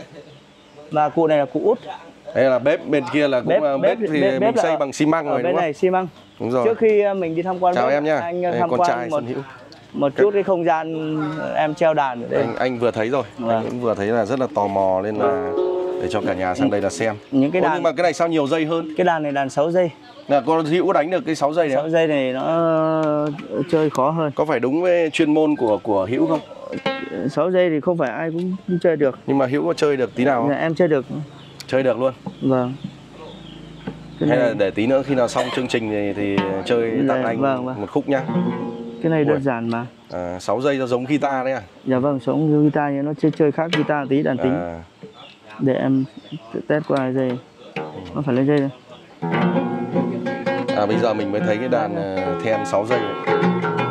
Và cụ này là cụ út. Đây là bếp, bên kia là cũng Bếp- là bếp, bếp- thì bếp- mình bếp là xây ở- bằng xi măng Ở rồi đúng bên không? này xi măng. Đúng rồi. Trước khi mình đi tham quan Chào bếp, em nha. anh Đây, tham con quan trai một, Xuân Hữu. một chút cái không gian em treo đàn ở đây. Anh, anh vừa thấy rồi. Vâng. Anh cũng vừa thấy là rất là tò mò nên là để cho cả nhà sang đây là xem. Những cái Ủa, đàn nhưng mà cái này sao nhiều dây hơn? cái đàn này đàn sáu giây. Là con Hữu đánh được cái sáu dây đấy sáu không? giây này nó chơi khó hơn. Có phải đúng với chuyên môn của của Hữu không? sáu giây thì không phải ai cũng, cũng chơi được. Nhưng mà Hữu có chơi được tí nào không? Dạ, em chơi được. Chơi được luôn. Vâng. Cái Hay này, là để tí nữa khi nào xong chương trình thì, thì chơi tặng Dạ, anh vâng, vâng. một khúc nhá. cái này Ui. đơn giản mà. À, sáu dây nó giống guitar đấy à? Dạ vâng, sống như guitar nhưng nó chơi chơi khác guitar tí đàn tính. À, Để em test qua hai giây. Nó phải lên dây này. à bây giờ mình mới thấy cái đàn uh, then sáu dây này.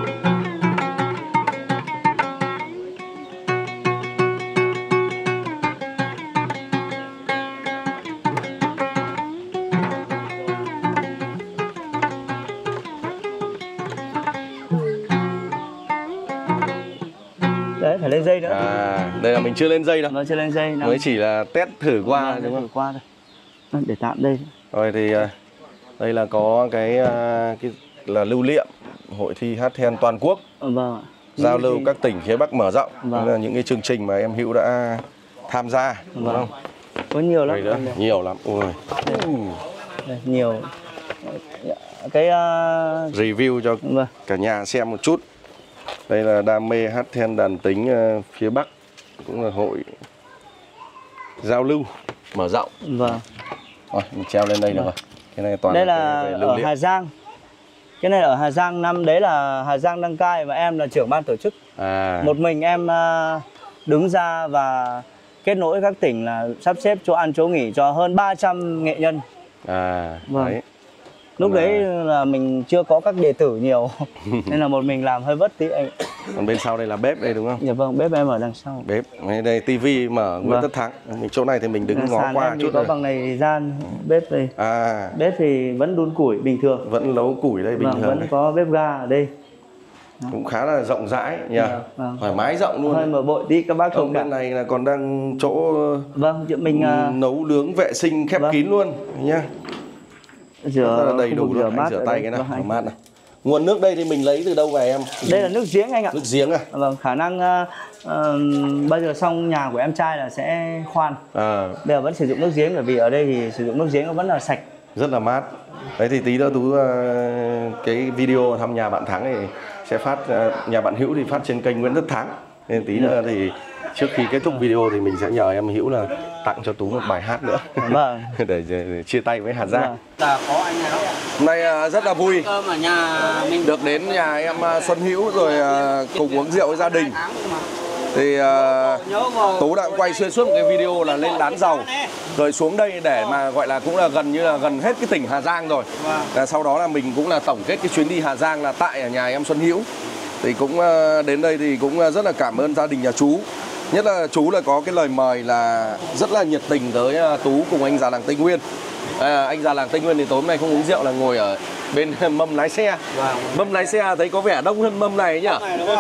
Đấy, phải lên dây nữa. À, đây là mình chưa lên dây đâu. Nó chưa lên dây. nó- Mới chỉ là test thử qua Vâng, đúng thử không? qua thôi. Để tạm đây. Rồi thì uh, đây là có cái, uh, cái là lưu niệm hội thi hát then toàn quốc. Vâng ạ. Giao Những cái lưu gì- các tỉnh phía Bắc mở rộng. Vâng. Đây là những cái chương trình mà em Hữu đã tham gia đúng Vâng. không? Có nhiều lắm. Đây nữa, nhiều lắm. Ui. Đây, nhiều. Cái uh... Review cho vâng. cả nhà xem một chút. Đây là đam mê hát then đàn tính uh, phía Bắc, cũng là hội giao lưu mở rộng. Vâng. Rồi mình treo lên đây được rồi. Cái này toàn Đây là là cái về lưu ở niệm. Hà Giang. Cái này ở Hà Giang, năm đấy là Hà Giang đăng cai và em là trưởng ban tổ chức. À. Một mình em uh, đứng ra và kết nối các tỉnh là sắp xếp chỗ ăn chỗ nghỉ cho hơn ba trăm nghệ nhân. À. Vâng. Đấy. Lúc Mà- đấy là mình chưa có các đệ tử nhiều nên là một mình làm hơi vất tí anh. Còn bên sau đây là bếp đây đúng không? Dạ vâng, bếp em ở đằng sau. Bếp. Đây, đây tivi mở Nguyễn Vâng. Tất Thắng. Mình chỗ này thì mình đứng ngó Sàn qua em thì chút có rồi. bằng này gian, bếp đây. À. Bếp thì vẫn đun củi bình thường. Vẫn nấu củi đây bình Vâng, thường. vẫn Đây. có bếp ga ở đây. Cũng khá là rộng rãi nhỉ. Vâng. Thoải mái rộng luôn. Hơi mở bội tí các bác Ở thông bên cảm. này là còn đang chỗ Vâng, chuyện mình uh, nấu nướng vệ sinh khép Vâng. kín luôn nhá. Rất rửa là đầy khu đủ vực luôn. rửa Anh mát rửa ở tay đây. cái nào, Vâng, rửa anh. mát nào. Nguồn nước đây thì mình lấy từ đâu về em? Đây là nước giếng anh ạ. Nước giếng à? Vâng, khả năng uh, uh, bây giờ xong nhà của em trai là sẽ khoan. À. Bây giờ vẫn sử dụng nước giếng bởi vì ở đây thì sử dụng nước giếng nó vẫn là sạch. Rất là mát. Đấy thì tí nữa Tú uh, cái video thăm nhà bạn Thắng thì sẽ phát, uh, nhà bạn Hữu thì phát trên kênh Nguyễn Tất Thắng. Nên tí nữa thì trước khi kết thúc video thì mình sẽ nhờ em Hữu là tặng cho Tú một bài hát nữa. Vâng. để, để chia tay với Hà Giang. Vâng. Là có anh này đó. Hôm nay uh, rất là vui Cơm ở nhà mình được đến nhà em uh, Xuân Hữu rồi uh, cùng uống rượu với gia đình. Thì uh, Tú đã quay xuyên suốt một cái video là lên Đán Dầu rồi xuống đây để mà gọi là cũng là gần như là gần hết cái tỉnh Hà Giang rồi. Và sau đó là mình cũng là tổng kết cái chuyến đi Hà Giang là tại ở nhà em Xuân Hữu. Thì cũng uh, đến đây thì cũng rất là cảm ơn gia đình nhà chú. Nhất là chú là có cái lời mời là rất là nhiệt tình tới uh, Tú cùng anh già làng Tây Nguyên. À, anh già làng Tây Nguyên thì tối hôm nay không uống rượu là ngồi ở bên mâm lái xe. Wow. Mâm lái xe thấy có vẻ đông hơn mâm này nhỉ?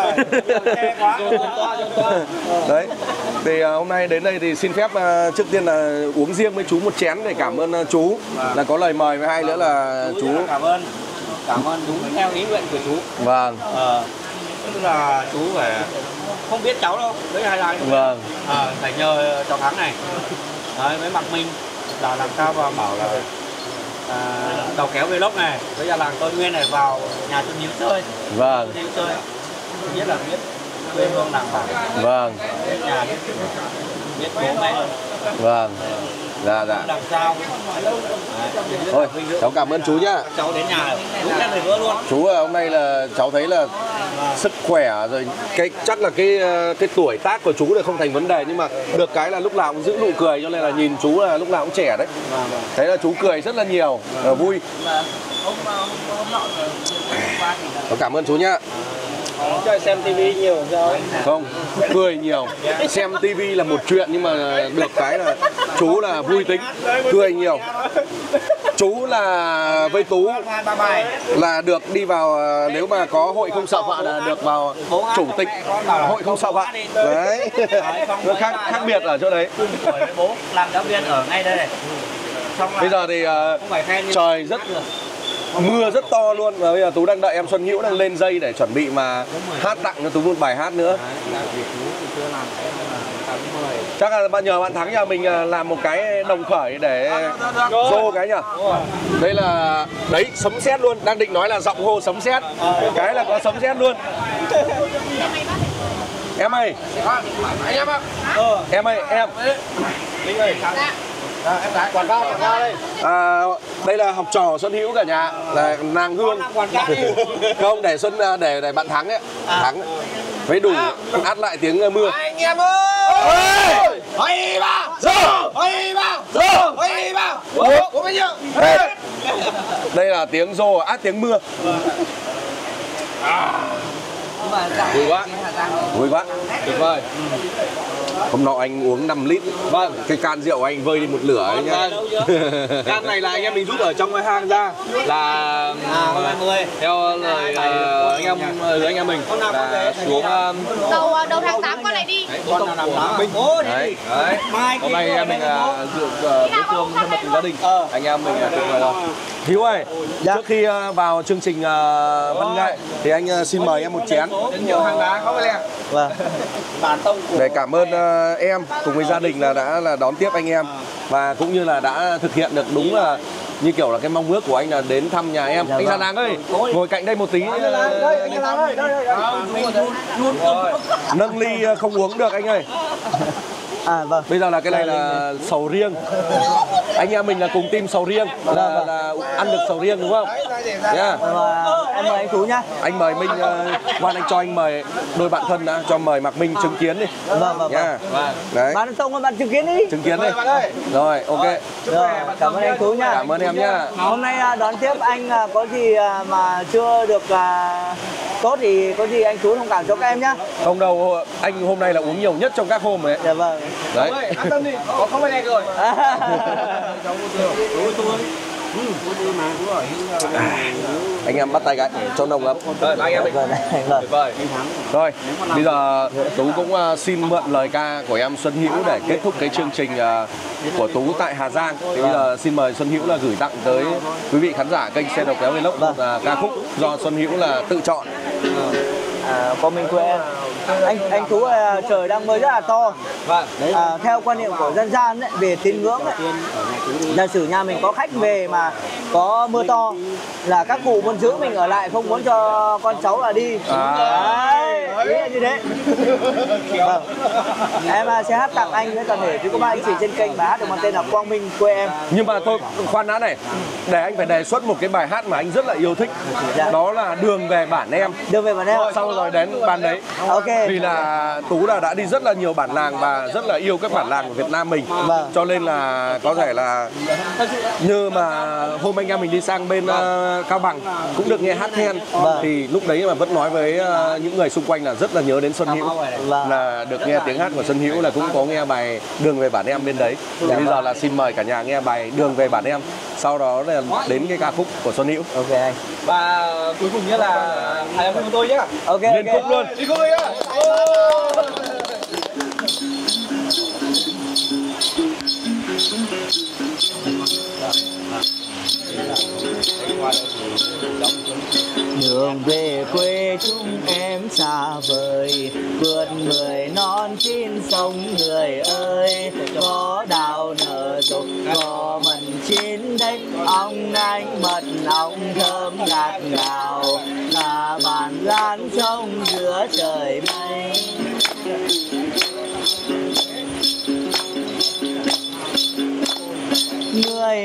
Đấy. Thì uh, hôm nay đến đây thì xin phép uh, trước tiên là uống riêng với chú một chén để cảm ơn uh, chú. Wow. Là có lời mời với hai nữa là chú, chú... cảm ơn cảm ơn đúng theo ý nguyện của chú. Vâng. Ờ, tức là chú phải không biết cháu đâu, với hai ai. Vâng. À, phải nhờ cháu Thắng này. Đấy, với Mạc Minh là làm sao mà bảo là à, đầu kéo vlog này với gia làng Tây Nguyên này vào nhà Xuân Hữu chơi. Vâng. Xuân Hữu chơi. Biết là biết quê hương làng bản. Vâng. Biết nhà biết biết bố mẹ. Vâng. Dạ dạ. Làm sao? Thôi, cháu cảm ơn chú nhá. Cháu đến nhà đúng là người nữa luôn. Chú hôm nay là cháu thấy là sức khỏe rồi cái chắc là cái cái tuổi tác của chú là không thành vấn đề, nhưng mà được cái là lúc nào cũng giữ nụ cười, cho nên là nhìn chú là lúc nào cũng trẻ đấy. Thấy là chú cười rất là nhiều, vui. Cháu cảm ơn chú nhá. Chơi xem tivi nhiều rồi. Không, cười nhiều. Xem tivi là một chuyện, nhưng mà được cái là chú là vui tính, cười nhiều. Chú là với Tú là được đi vào, nếu mà có hội không sợ vạ là được vào chủ tịch hội không sợ vạ. Đấy, nó khác khác biệt ở chỗ đấy. Bố làm giáo viên ở ngay đây này. Bây giờ thì uh, trời rất mưa rất to luôn, và bây giờ Tú đang đợi em Xuân Hữu đang lên dây để chuẩn bị mà hát tặng cho Tú một bài hát nữa. Chắc là bạn nhờ bạn Thắng nhà mình làm một cái đồng khởi để rô cái nhỉ. Đây là đấy, sấm sét luôn, đang định nói là giọng hô sấm sét, cái là có sấm sét luôn. Em ơi, em ơi, em ơi, em em gái quảng cáo quảng cáo đây. À, đây là học trò Xuân Hữu cả nhà, là nàng Hương. Không, để Xuân để để bạn Thắng ấy, Thắng với đủ hát lại tiếng mưa. Anh em ơi! Ơi ba! Rô! Ơi ba! Rô! Ơi ba! Uống bao nhiêu? Đây là tiếng rô, át tiếng mưa. Vui quá, vui quá, tuyệt vời. Hôm nọ anh uống năm lít. Vâng. Cái can rượu anh vơi đi một lửa ấy nhá. Can này là anh em mình rút ở trong cái hang ra, là theo lời uh, anh em lời anh em mình là xuống uh, đầu đầu tháng tám con này đi. Đấy, con nào làm đó mình. Đấy. Đấy. Hôm nay anh em mình uh, dự uh, bữa cơm thay mặt gia đình. Anh em mình uh, tuyệt vời rồi. Hiếu ơi, dạ. Trước khi uh, vào chương trình uh, văn nghệ thì anh uh, xin mời em một chén. Nhiều hàng đá không phải Vâng. Để cảm ơn uh, em cùng với gia đình là đã là đón tiếp anh em, và cũng như là đã thực hiện được đúng là như kiểu là cái mong ước của anh là đến thăm nhà em. Dạ, anh Già Làng ơi, ngồi cạnh đây một tí. Anh Già Làng đây, anh Già Làng ơi, đây, đây, đây. Nâng ly không uống được anh ơi. À vâng. Bây giờ là cái này là sầu riêng. Anh em mình là cùng team sầu riêng, là, là, là ăn được sầu riêng đúng không? Yeah. Và em mời anh Tú nhá. Anh mời Minh, uh, Quan anh cho anh mời đôi bạn thân đã, cho mời Mạc Minh chứng kiến đi. Vâng vâng. Yeah. Vâng. Đấy. Bạn xong bạn chứng kiến đi. Chứng kiến đi. Rồi, ok. Rồi, cảm ơn anh Tú nhá. Cảm ơn em nhá. Hôm nay đón tiếp anh có gì mà chưa được tốt thì có gì anh Tú thông cảm cho các em nhá. Không đâu, anh hôm nay là uống nhiều nhất trong các hôm ấy. Dạ vâng. Đấy. An tâm đi, có không phải này rồi. Anh em bắt tay cái cho nồng lắm. Rồi, anh em mình. Rồi. Rồi, bây giờ Tú cũng uh, xin mượn lời ca của em Xuân Hữu để kết thúc cái chương trình uh, của Tú tại Hà Giang. Thì bây giờ xin mời Xuân Hữu là gửi tặng tới quý vị khán giả kênh Xe Đầu Kéo Vlog một uh, ca khúc do Xuân Hữu là tự chọn. À, con mình quê em. Anh anh Tú là trời đang mưa rất là to. À, theo quan niệm của dân gian ấy, về tín ngưỡng ấy, giả sử nhà mình có khách về mà có mưa to là các cụ muốn giữ mình ở lại, không muốn cho con cháu là đi. À. Đấy, ý là như thế. Vâng. Em sẽ hát tặng anh với toàn thể chứ có ba anh chị trên kênh bài hát được mang tên là Quang Minh quê em. Nhưng mà tôi khoan đã này, để anh phải đề xuất một cái bài hát mà anh rất là yêu thích. Dạ. Đó là Đường Về Bản Em. Đường Về Bản Em. Xong rồi đến ban đấy. Ok. Vì là Tú là đã đi rất là nhiều bản làng và rất là yêu các bản làng của Việt Nam mình. Vâng. Cho nên là có thể là như mà hôm anh em mình đi sang bên uh, Cao Bằng cũng được nghe hát then. Vâng. Thì lúc đấy mà vẫn nói với uh, những người xung quanh là rất là nhớ đến Xuân Hữu. Vâng. Là được nghe tiếng hát của Xuân Hữu là cũng có nghe bài Đường Về Bản Em bên đấy. Thì bây giờ là xin mời cả nhà nghe bài Đường Về Bản Em. Sau đó là đến cái ca khúc của Xuân Hữu. Ok anh. Và cuối cùng nhất là hai em của tôi nhé. Ok. Liên Ok. khúc luôn. Đi khúc đi nhá. Đường về quê chúng em xa vời, vượt mười non chín sông người ơi. Có đào nở rộ, có mận chín đấy, ong anh mật ong thơm ngạt ngào, là bàn lan sông giữa trời mây. Người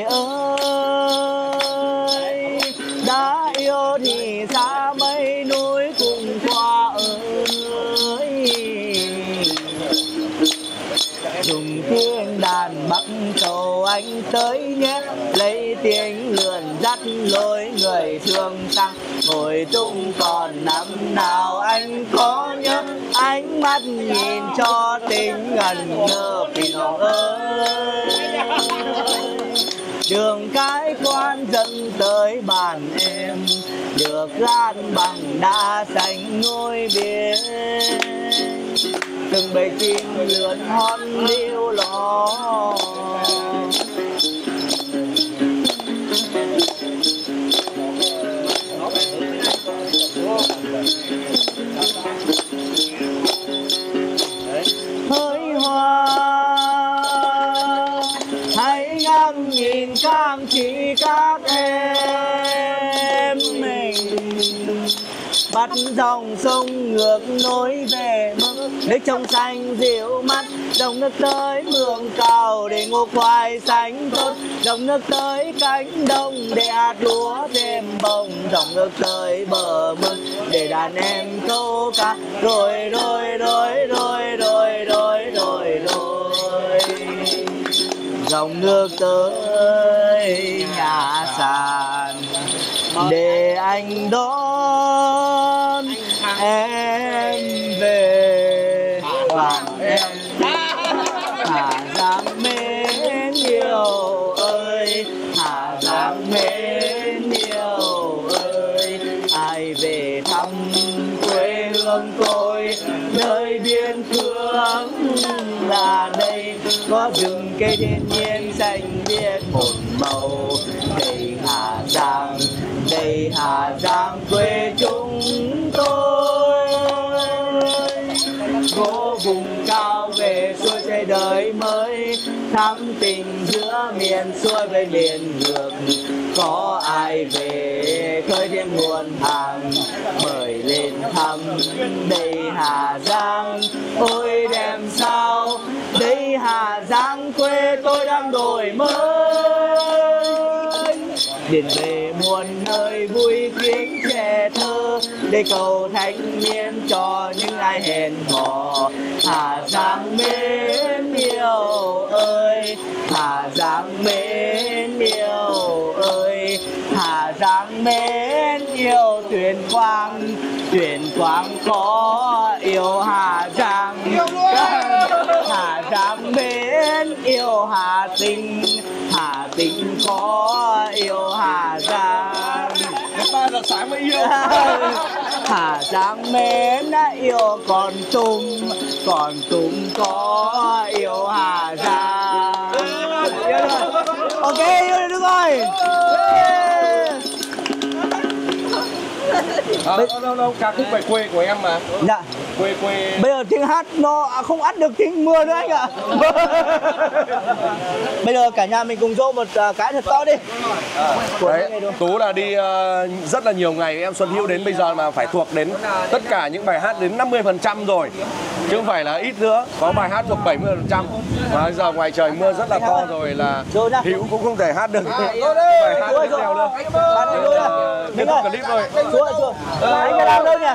ơi, đã yêu thì xa mây núi cùng qua ơi. Dùng tiếng đàn Bắc cầu anh tới nhé, lấy tiếng lượn dắt lối người thương sang. Ngồi tung còn năm nào anh có nhớ, ánh mắt nhìn cho tình ngẩn ngơ Pinong ơi. Đường cái quan dẫn tới bàn em, được lát bằng đá xanh ngôi biển. Từng bầy chim lượn hót liêu lo, hỡi hoa hãy ngắm nhìn cam chỉ các em mình, bắt dòng sông ngược nối về mơ. Nước trong xanh dịu mắt, dòng nước tới mương cao để ngô khoai xanh tốt. Dòng nước tới cánh đồng để hạt lúa thêm bông. Dòng nước tới bờ mương để đàn em câu cá. Rồi rồi rồi rồi rồi rồi rồi rồi dòng nước tới nhà sàn để anh đón em về bản em. Hà Giang mến yêu ơi, Hà Giang mến yêu ơi, ai về thăm quê hương tôi, nơi biên cương là đây. Có rừng cây thiên nhiên xanh biếc một màu, đây Hà Giang, đây Hà Giang quê chúng tôi. Gỗ vùng cao về xuôi xây đời mới, thắm tình giữa miền xuôi với miền ngược. Có ai về khơi thêm nguồn hàng, mời lên thăm đây Hà Giang. Ôi đẹp sao đây Hà Giang quê tôi đang đổi mới. Biển về muôn nơi vui tiếng trẻ thơ, để cầu thanh niên cho những ai hẹn hò. Hà Giang mến yêu ơi, Hà Giang mến yêu ơi, Hà Giang mến yêu Tuyên Quang. Tuyên Quang có yêu Hà Giang, Hà Giang mến yêu Hà Tĩnh. Hà Tĩnh có yêu Hà Giang. ba giờ sáng mới yêu. Hà Giang mến đã yêu Kon Tum, Kon Tum có yêu Hà Giang. Ok, yêu được rồi. À, đâu đâu đâu, ca khúc về quê của em mà. Dạ. Quê quê. Bây giờ tiếng hát nó không ắt được tiếng mưa nữa anh ạ. Bây giờ cả nhà mình cùng dỗ một uh, cái thật to đi. À, đấy, Tú là đi uh, rất là nhiều ngày, em Xuân Hữu đến bây giờ mà phải thuộc đến tất cả những bài hát đến năm mươi phần trăm rồi, chứ không phải là ít nữa. Có bài hát thuộc bảy mươi phần trăm. Và bây giờ ngoài trời mưa rất là to rồi là Hữu cũng không thể hát được bài hát tiếp theo nữa. Kết thúc clip rồi. Chúa chúa. Anh phải làm đâu nhỉ?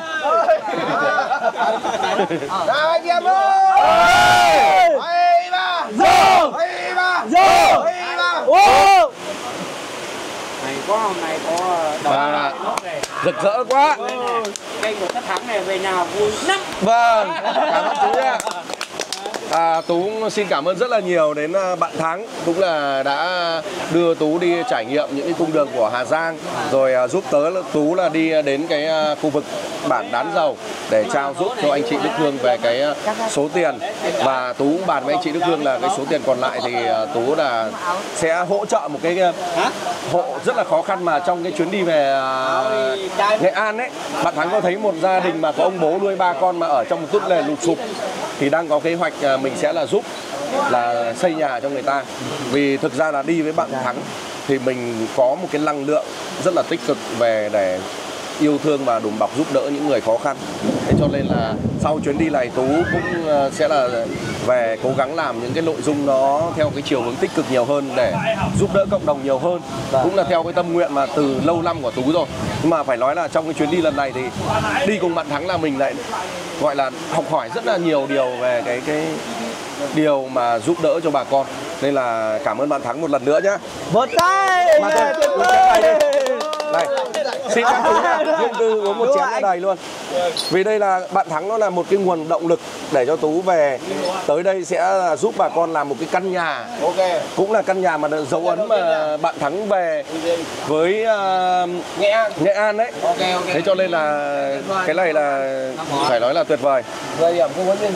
Nào anh em ơi! Hay ba! Vô! Hay ba! Vô! Hay ba! Ô! Này có hôm nay có À, rực rỡ quá. kênh của Tất Thắng này về nhà vui lắm. Vâng, cảm ơn Tú nha. À, Tú xin cảm ơn rất là nhiều đến bạn Thắng, cũng là đã đưa Tú đi trải nghiệm những cái cung đường của Hà Giang, rồi giúp tớ Tú là đi đến cái khu vực bản Đán Dầu để trao giúp cho anh chị Đức Hương về cái số tiền, và Tú bàn với anh chị Đức Hương là cái số tiền còn lại thì Tú là sẽ hỗ trợ một cái hộ rất là khó khăn mà trong cái chuyến đi về Nghệ An ấy, bạn Thắng có thấy một gia đình mà có ông bố nuôi ba con mà ở trong một túp lều lụp sụp, thì đang có kế hoạch mình sẽ là giúp là xây nhà cho người ta. Vì thực ra là đi với bạn Thắng thì mình có một cái năng lượng rất là tích cực về để yêu thương và đùm bọc giúp đỡ những người khó khăn. Thế cho nên là sau chuyến đi này Tú cũng sẽ là về cố gắng làm những cái nội dung nó theo cái chiều hướng tích cực nhiều hơn để giúp đỡ cộng đồng nhiều hơn. Cũng là theo cái tâm nguyện mà từ lâu năm của Tú rồi. Nhưng mà phải nói là trong cái chuyến đi lần này thì đi cùng bạn Thắng là mình lại gọi là học hỏi rất là nhiều điều về cái cái điều mà giúp đỡ cho bà con. Nên là cảm ơn bạn Thắng một lần nữa nhé. Một tay. Mà thôi, uống chén này đi. Này, xin các Tú nha, riêng tư uống một chén nó đầy luôn. Vì đây là bạn Thắng, nó là một cái nguồn động lực để cho Tú về tới đây sẽ giúp bà con làm một cái căn nhà. Ok. Cũng là căn nhà mà dấu ấn mà bạn Thắng về với uh, Nghệ An. Nghệ An đấy. Ok ok. Thế cho nên là cái này là phải nói là tuyệt vời. Thời điểm không vấn gì.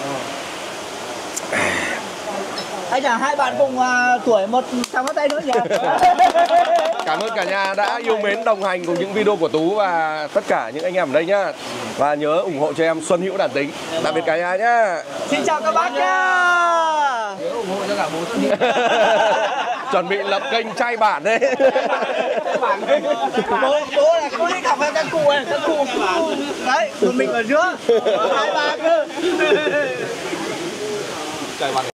Anh chàng hai bạn cùng uh, tuổi một trăm bắt tay nữa nhỉ? Cảm ơn cả nhà đã yêu mến đồng hành cùng những video của Tú và tất cả những anh em ở đây nhá. Và nhớ ủng hộ cho em Xuân Hữu Đản Tính. Tạm biệt cả nhà nhá. Xin chào các bác nhá. Nhớ ủng hộ cho cả bố Xuân Hữu. Chuẩn bị lập kênh trai bản đấy. Bố, bố là có đi cà phê các cụ này, các cụ đấy, còn mình ở giữa. Hai ba cơ.